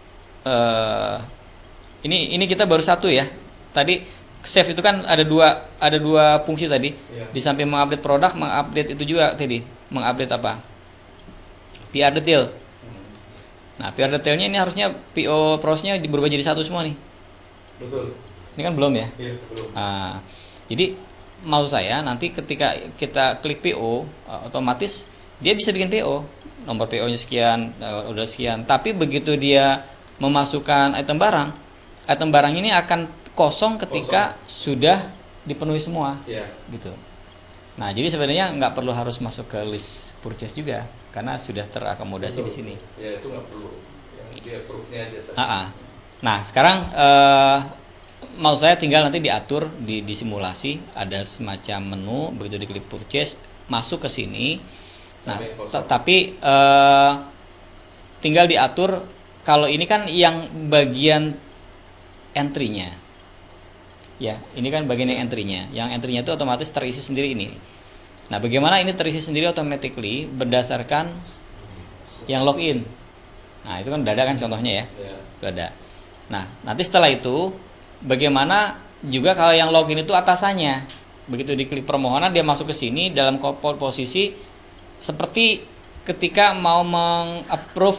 uh, ini ini kita baru satu ya. Tadi save itu kan ada dua ada dua fungsi tadi. Ya. Di samping mengupdate produk, mengupdate itu juga tadi mengupdate apa? P R detail. Nah, P R detailnya ini harusnya P O prosesnya berubah jadi satu semua nih. Betul. Ini kan belum ya? Iya, belum. Nah, jadi maksud saya nanti ketika kita klik P O, otomatis dia bisa bikin P O. Nomor P O-nya sekian, udah sekian. Tapi begitu dia memasukkan item barang, item barang ini akan kosong ketika kosong. Sudah dipenuhi semua. Iya. Gitu. Nah, jadi sebenarnya nggak perlu harus masuk ke list purchase juga, karena sudah terakomodasi Betul. Di sini. Ya itu nggak perlu, yang di approve-nya aja. Ah, nah sekarang eh, mau saya tinggal nanti diatur di, di simulasi ada semacam menu, begitu diklik purchase masuk ke sini. Nah, tapi eh, tinggal diatur kalau ini kan yang bagian entry-nya. Ya, ini kan bagian yang entry-nya. Yang entry-nya itu otomatis terisi sendiri ini. Nah, bagaimana ini terisi sendiri automatically berdasarkan yang login. Nah, itu kan udah ada kan contohnya ya. Udah ada. Nah, nanti setelah itu bagaimana juga kalau yang login itu atasannya. Begitu diklik permohonan dia masuk ke sini dalam posisi seperti ketika mau meng-approve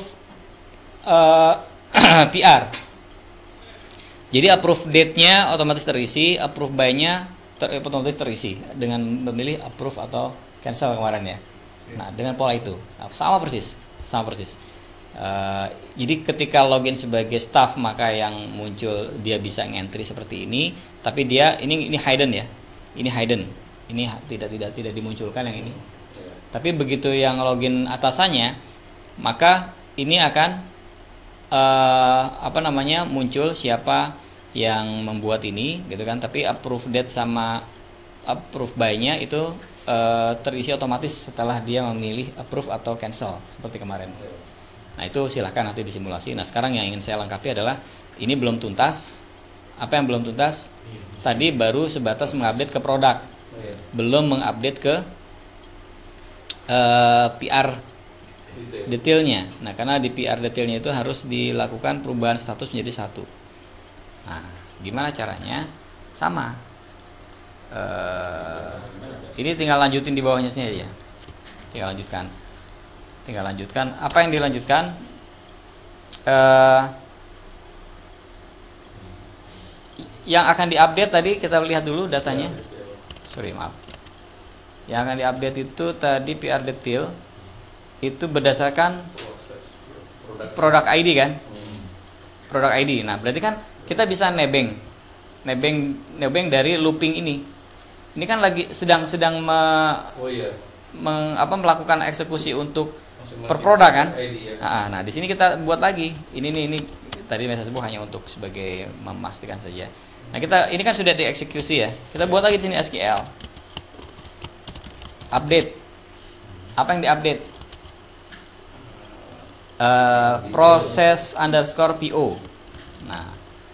uh, P R. Jadi approve date-nya otomatis terisi, approve by-nya ter, otomatis terisi dengan memilih approve atau cancel kemarin ya. Nah, dengan pola itu. Nah, sama persis, sama persis. Uh, jadi ketika login sebagai staff maka yang muncul dia bisa ngentry seperti ini, tapi dia ini ini hidden ya, ini hidden, ini tidak tidak tidak dimunculkan yang ini. Tapi begitu yang login atasannya, maka ini akan uh, apa namanya muncul siapa yang membuat ini, gitu kan? Tapi approve date sama approve by-nya itu uh, terisi otomatis setelah dia memilih approve atau cancel seperti kemarin. Nah itu silahkan nanti disimulasi. Nah sekarang yang ingin saya lengkapi adalah ini belum tuntas. Apa yang belum tuntas? Tadi baru sebatas mengupdate ke produk, belum mengupdate ke uh, P R detailnya. Nah karena di P R detailnya itu harus dilakukan perubahan status menjadi satu. Nah gimana caranya? Sama. Uh, ini tinggal lanjutin di bawahnya saja ya. Tinggal lanjutkan. Tinggal lanjutkan. Apa yang dilanjutkan? Uh, yang akan diupdate tadi kita lihat dulu datanya. Sorry maaf. Yang akan diupdate itu tadi P R detail itu berdasarkan produk I D kan? Produk I D. Nah berarti kan kita bisa nebeng, nebeng, nebeng dari looping ini. Ini kan lagi sedang sedang me, oh, iya. meng, apa, melakukan eksekusi untuk per produk kan? I D, ya. Nah, nah di sini kita buat lagi. Ini nih ini tadi message bu hanya untuk sebagai memastikan saja. Nah kita ini kan sudah dieksekusi ya. Kita buat lagi di sini S Q L. Update. Apa yang diupdate? Uh, proses underscore P O. Nah,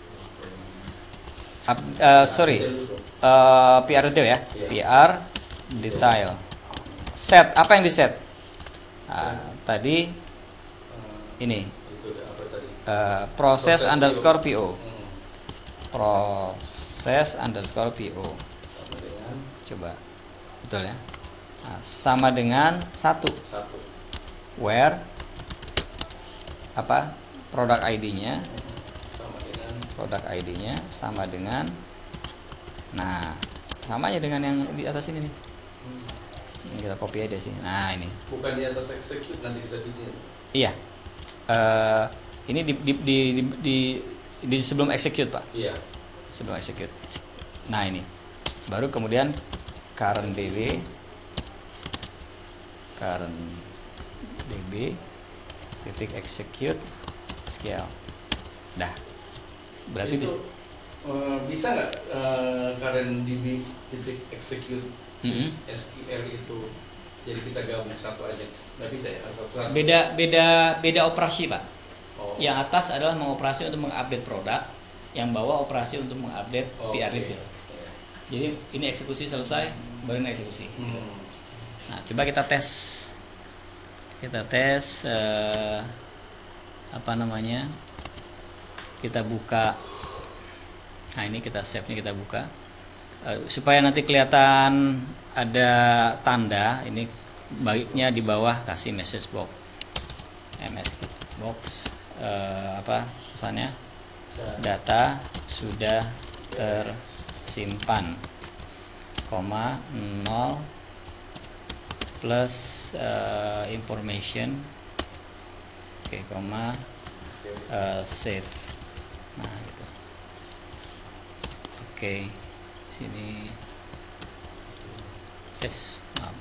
up, uh, sorry, uh, P R detail ya. P R detail. Set. Apa yang di set? Nah, tadi ini uh, proses underscore P O, proses underscore P O, coba betul ya. Nah, sama dengan satu, where apa produk I D-nya, produk I D-nya sama dengan, nah sama aja dengan yang di atas ini nih. Ini kita copy aja sih. Nah ini. Bukan di atas execute nanti kita bikin. Iya. Uh, ini di di, di di di di sebelum execute pak. Iya. Sebelum execute. Nah ini. Baru kemudian current db, current db titik execute S Q L. Dah. Berarti itu, di, uh, bisa nggak uh, current db titik execute mm-hmm. S Q L itu jadi kita gabung satu aja, nggak bisa ya satu-satu. Beda beda beda operasi pak. Oh. Yang atas adalah mengoperasi untuk mengupdate produk, yang bawah operasi untuk mengupdate Oh, P R okay. detail. Jadi ini eksekusi selesai, baru ini eksekusi. Hmm. Nah coba kita tes, kita tes uh, apa namanya? Kita buka. Nah ini kita save nya kita buka. Uh, supaya nanti kelihatan ada tanda ini, baiknya di bawah kasih message box, M S box uh, apa pesannya, data sudah tersimpan, koma nol plus uh, information, oke okay, koma uh, save. Nah gitu. Oke okay. Sini yes, maaf.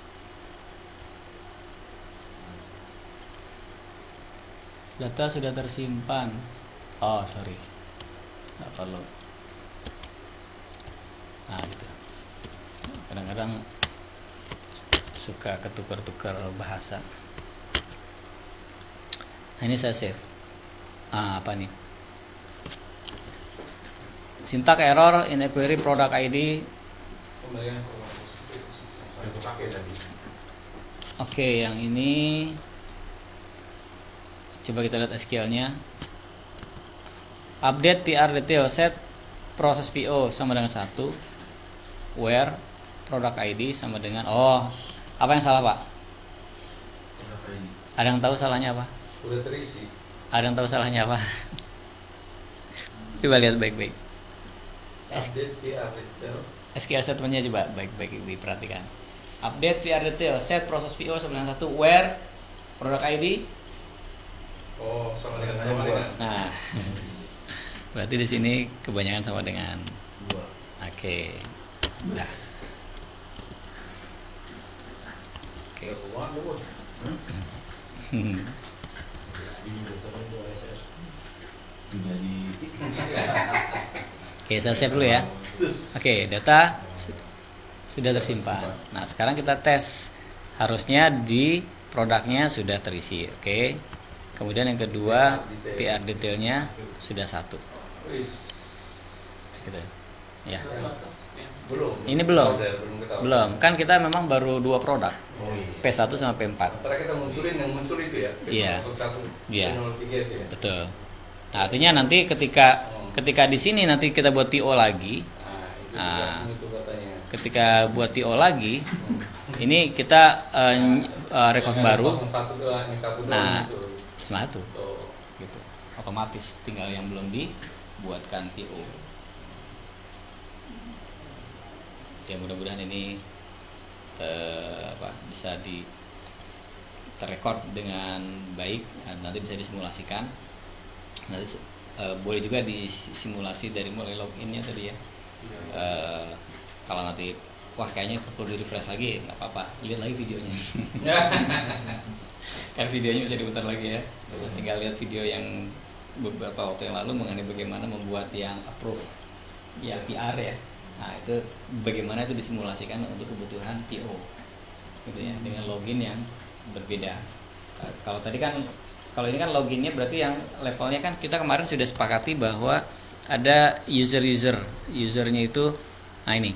Data sudah tersimpan. Oh sorry, nggak perlu. Nah gitu. Kadang-kadang suka ketukar-tukar bahasa. Nah ini saya save. Ah apa nih? Syntax error in a query product I D. Oke, yang ini coba kita lihat S Q L-nya. Update P R detail set proses P O sama dengan satu, where product I D sama dengan, oh apa yang salah pak? Ada yang tahu salahnya apa? Udah terisi. Ada yang tahu salahnya apa? Coba lihat baik-baik. Update P R detail. S Q L statementnya coba baik-baik diperhatikan. Update P R detail set proses P O sama dengan satu, where product I D sama dengan sama dengan. Nah, berarti di sini kebanyakan sama dengan. Dua. Oke. Nah. Oke. Hmm. Oke, saya save dulu ya. Oke, data su- sudah tersimpan. Nah, sekarang kita tes. Harusnya di produknya sudah terisi. Oke. Kemudian yang kedua, P R detailnya sudah satu. Gitu. Ya. Belum. Ini belum. Udah, belum ketahuan. Belum. Kan kita memang baru dua produk. P satu sama P empat. Ntar kita munculin yang muncul itu ya. Iya. nol satu, Iya. nol tiga itu ya. Betul. Nah, artinya nanti ketika ketika di sini nanti kita buat P O lagi, Nah, itu Ah. tugasmu itu katanya. ketika buat P O lagi, ini kita eh, ny- eh, record Yang baru nol satu doang, yang satu doang Nah. muncul. satu Tuh. gitu. Otomatis tinggal yang belum dibuatkan P O. Ya mudah-mudahan ini eh, apa bisa di terrekord dengan baik, dan nanti bisa disimulasikan. Nanti eh, boleh juga disimulasi dari mulai loginnya tadi ya. Eh, kalau nanti wah kayaknya perlu di refresh lagi, nggak apa-apa, lihat lagi videonya. Kan videonya bisa diputar lagi ya. Tinggal lihat video yang beberapa waktu yang lalu mengenai bagaimana membuat yang approve ya P R ya. Nah, itu bagaimana itu disimulasikan untuk kebutuhan P O. Gitu ya, dengan login yang berbeda. Nah, kalau tadi kan kalau ini kan loginnya berarti yang levelnya kan kita kemarin sudah sepakati bahwa ada user-user. Usernya itu nah ini.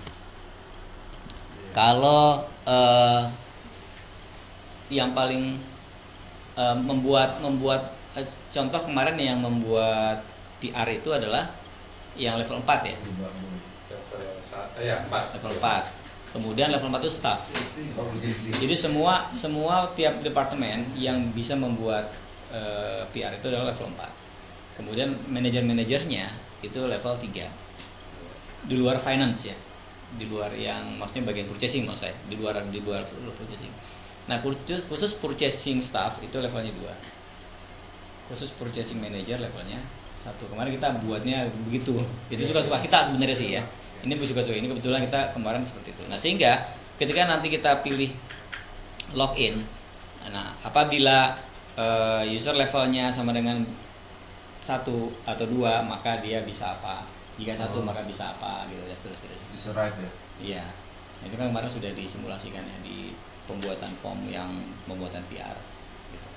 Kalau eh, yang paling eh, membuat membuat eh, contoh kemarin yang membuat P R itu adalah yang level empat ya. Level satu, ya empat. Level empat. Kemudian level empat itu staff. Jadi semua semua tiap departemen yang bisa membuat eh, P R itu adalah level empat. Kemudian manajer-manajernya itu level tiga. Di luar finance ya. Di luar yang maksudnya bagian purchasing maksud saya, di luar di luar purchasing. Nah, khusus, khusus purchasing staff itu levelnya dua. Khusus purchasing manager levelnya satu. Kemarin kita buatnya begitu. Itu suka-suka kita sebenarnya sih ya. Ini suka-suka ini kebetulan kita kemarin seperti itu. Nah, sehingga ketika nanti kita pilih login, nah apabila uh, user levelnya sama dengan satu atau dua, maka dia bisa apa? Jika satu Oh. maka bisa apa gitu ya seterusnya. User right ya. Iya. Nah, itu kan kemarin sudah disimulasikan ya di pembuatan form yang pembuatan P R. Gitu.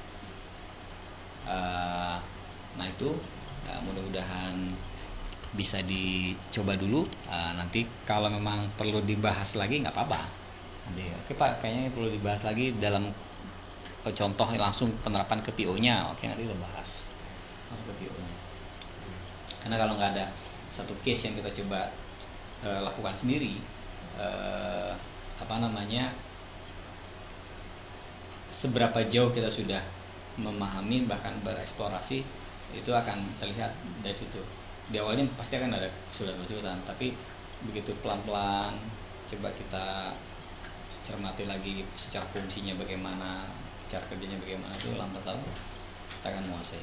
Uh, nah itu uh, mudah-mudahan bisa dicoba dulu. Uh, nanti kalau memang perlu dibahas lagi nggak apa-apa. Nanti, oke Pak, kayaknya perlu dibahas lagi dalam uh, contoh langsung penerapan ke P O-nya. Oke, nanti kita bahas langsung ke P O-nya. Karena kalau nggak ada satu case yang kita coba uh, lakukan sendiri, uh, apa namanya, seberapa jauh kita sudah memahami bahkan bereksplorasi itu akan terlihat dari situ. Di awalnya pasti akan ada kesulitan-kesulitan, tapi begitu pelan-pelan coba kita cermati lagi secara fungsinya bagaimana, cara kerjanya bagaimana, itu lambat laun kita akan menguasai.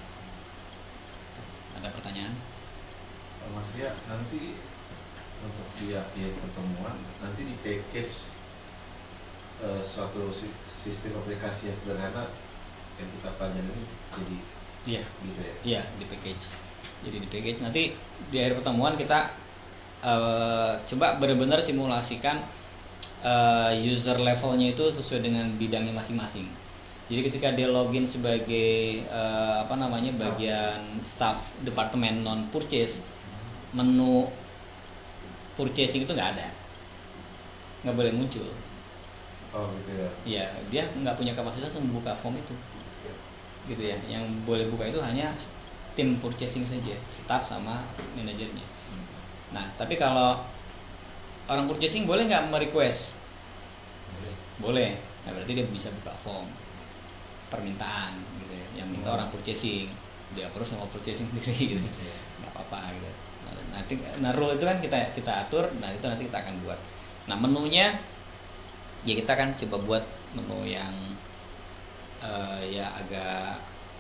Ada pertanyaan? Mas Ria, nanti untuk via via pertemuan nanti di package uh, suatu si- sistem aplikasi yang sederhana yang kita pelajari ini jadi Iya. gitu ya. Iya, di package. Jadi di package nanti di akhir pertemuan kita uh, coba benar-benar simulasikan uh, user levelnya itu sesuai dengan bidangnya masing-masing. Jadi ketika dia login sebagai uh, apa namanya bagian staff departemen non purchase, menu purchasing itu nggak ada, nggak boleh muncul. Oh gitu ya. Iya, dia nggak punya kapasitas untuk membuka form itu, gitu ya. Yang boleh buka itu hanya tim purchasing saja, staff sama manajernya. Nah, tapi kalau orang purchasing boleh nggak merequest? Boleh. Nah, berarti dia bisa buka form permintaan, gitu ya. Yang minta orang purchasing, dia approve sama purchasing sendiri, gitu. Nggak apa-apa, gitu. Nah, nanti, nah rule itu kan kita kita atur, nah itu nanti kita akan buat. Nah, menunya ya kita akan coba buat menu yang uh, ya agak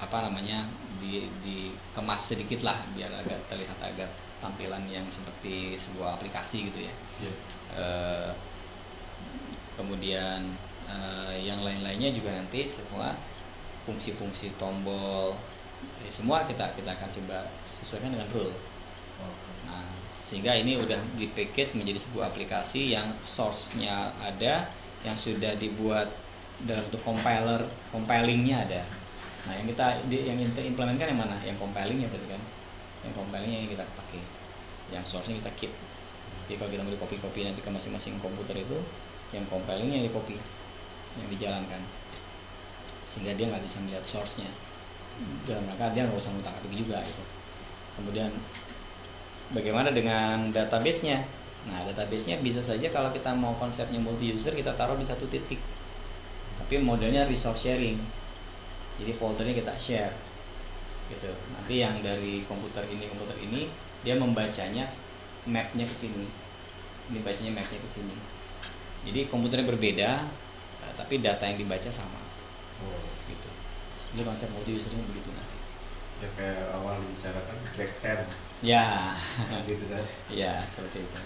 apa namanya di dikemas sedikit lah biar agak terlihat agak tampilan yang seperti sebuah aplikasi gitu ya. Yeah. Uh, kemudian uh, yang lain-lainnya juga nanti semua fungsi-fungsi tombol eh, semua kita kita akan coba sesuaikan dengan rule. Nah, sehingga ini udah di package menjadi sebuah aplikasi yang source-nya ada, yang sudah dibuat dalam bentuk compiler, compilingnya ada. Nah, yang kita yang kita implementkan yang mana? Yang compilingnya berarti kan? Yang compilingnya yang kita pakai, yang source-nya kita keep. Jadi kalau kita mau di copy-copy nanti ke masing-masing komputer itu, yang compilingnya di copy, yang dijalankan, sehingga dia nggak bisa melihat source-nya. Dan maka dia nggak usah ngutak-atik juga gitu. Kemudian bagaimana dengan database-nya? Nah, database-nya bisa saja kalau kita mau konsepnya multi user kita taruh di satu titik. Tapi modelnya resource sharing. Jadi foldernya kita share. Gitu. Nanti yang dari komputer ini komputer ini dia membacanya map-nya ke sini. Ini bacanya map-nya ke sini. Jadi komputernya berbeda tapi data yang dibaca sama. Oh, gitu. Jadi konsep multi usernya begitu nanti. Ya kayak awal dibicarakan backhand. Ya, gitu kan? ya seperti itu.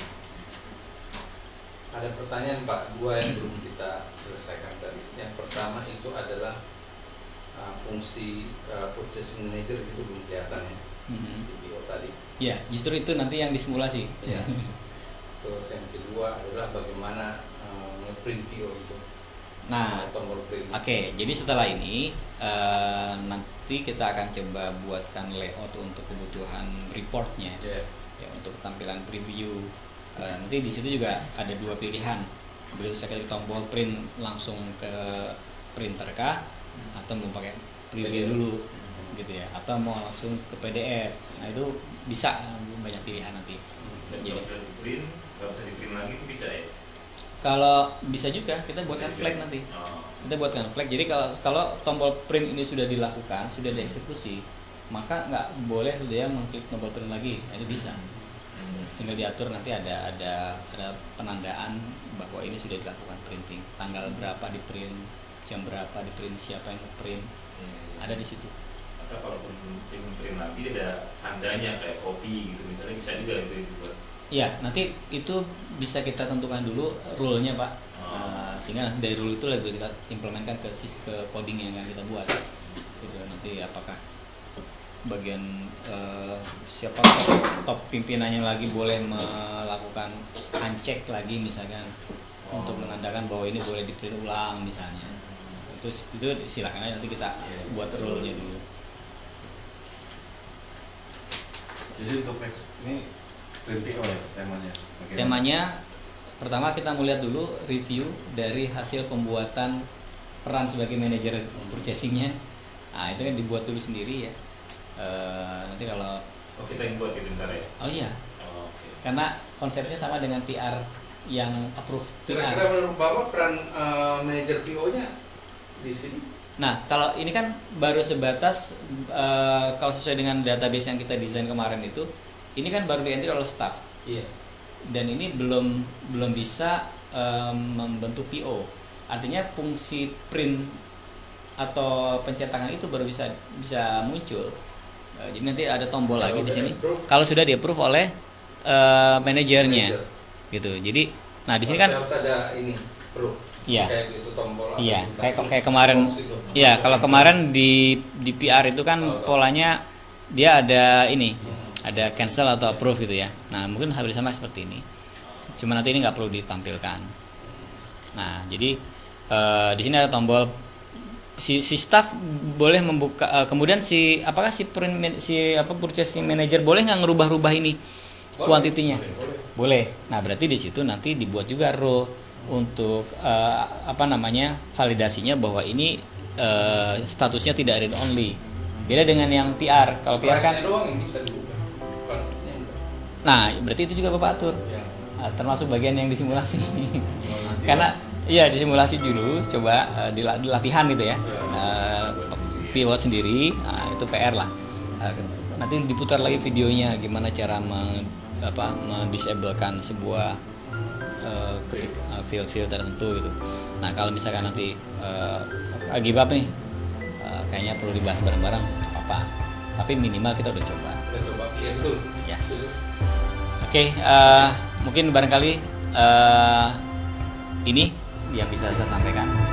Ada pertanyaan Pak, dua yang belum kita selesaikan tadi. Yang pertama itu adalah uh, fungsi uh, purchasing manager itu belum kelihatan ya Mm-hmm. di video tadi. Ya, justru itu nanti yang disimulasi. Ya. Terus yang kedua adalah bagaimana uh, nge-print P O itu. Nah, uh, tombol print. Oke, okay, jadi setelah ini uh, nanti kita akan coba buatkan layout untuk kebutuhan reportnya, Yeah. ya untuk tampilan preview. Uh, nanti di situ juga ada dua pilihan. Begitu saya klik tombol print langsung ke printer kah, atau mau pakai preview dulu, gitu ya, atau mau langsung ke P D F. Nah itu bisa, banyak pilihan nanti. Dan kalau sudah di print, kalau usah di print lagi itu bisa ya? Kalau bisa juga kita buatkan Bisa flag juga. nanti. Oh. Kita buatkan flag. Jadi kalau kalau tombol print ini sudah dilakukan, sudah dieksekusi, maka nggak boleh dia mengklik tombol print lagi. Nah, itu bisa. Tinggal diatur nanti ada ada ada penandaan bahwa ini sudah dilakukan printing. Tanggal berapa di print, jam berapa di print, siapa yang print, ada di situ. Atau kalaupun print print lagi ada tandanya kayak kopi gitu misalnya, bisa juga itu dibuat. Iya, nanti itu bisa kita tentukan dulu rule-nya Pak. Oh. Uh, sehingga dari rule itu lebih kita implementkan ke ke coding yang akan kita buat. Gitu, nanti apakah bagian uh, siapa top pimpinannya lagi boleh melakukan uncheck lagi misalkan, oh, untuk menandakan bahwa ini boleh di print ulang misalnya. Itu itu silakan aja, nanti kita buat rule-nya dulu. Jadi untuk next ini print P O ya temanya. Bagaimana? Temanya pertama kita mau lihat dulu review dari hasil pembuatan peran sebagai manajer purchasing-nya. Nah, itu kan dibuat dulu sendiri ya. E, nanti kalau Oh, kita yang buat itu ntar ya? oh iya, Oh, oke. karena konsepnya sama dengan T R yang approve T R. Kira-kira menurut Bapak peran uh, manajer P O-nya di sini? Nah, kalau ini kan baru sebatas uh, kalau sesuai dengan database yang kita desain kemarin itu, ini kan baru di-entry oleh staff. Iya. Dan ini belum belum bisa um, membentuk P O. Artinya fungsi print atau pencetakan itu baru bisa bisa muncul. Uh, jadi nanti ada tombol Kalau lagi di udah sini. approve. Kalau sudah di-approve oleh uh, manajernya. Manager. Gitu. Jadi nah di sini kan harus ada ini proof. Iya. Kayak gitu tombol. Iya, atau kayak tentang kayak kemarin. box itu. Iya, kalau kemarin di di P R itu kan Oh, oh. polanya dia ada ini, ada cancel atau approve gitu ya. Nah, mungkin hampir sama seperti ini. Cuma nanti ini nggak perlu ditampilkan. Nah, jadi eh, di sini ada tombol si si staff boleh membuka, eh, kemudian si apakah si print man- si apa purchasing manager boleh nggak ngerubah-rubah ini Boleh, kuantitinya? boleh, boleh. Boleh. Nah, berarti di situ nanti dibuat juga rule untuk eh, apa namanya validasinya bahwa ini eh, statusnya tidak read only. Beda dengan yang P R. Kalau P R kan, Price-nya doang yang bisa diubah. Kuantitasnya enggak. nah berarti itu juga Bapak atur. Ya. Nah, termasuk bagian yang disimulasi. Oh, nanti Karena iya disimulasi dulu, coba eh, dila- dilatihan gitu ya. Eh, pivot sendiri, nah, itu P R lah. Eh, nanti diputar lagi videonya gimana cara meng, apa, mendisablekan sebuah eh, ketik eh, field-field tertentu gitu. Nah kalau misalkan nanti eh, lagi bab nih, eh, kayaknya perlu dibahas bareng-bareng, nggak apa-apa. Tapi minimal kita udah coba. Kita coba, iya betul. Ya. Betul. Oke, uh, mungkin barangkali uh, ini yang bisa saya sampaikan.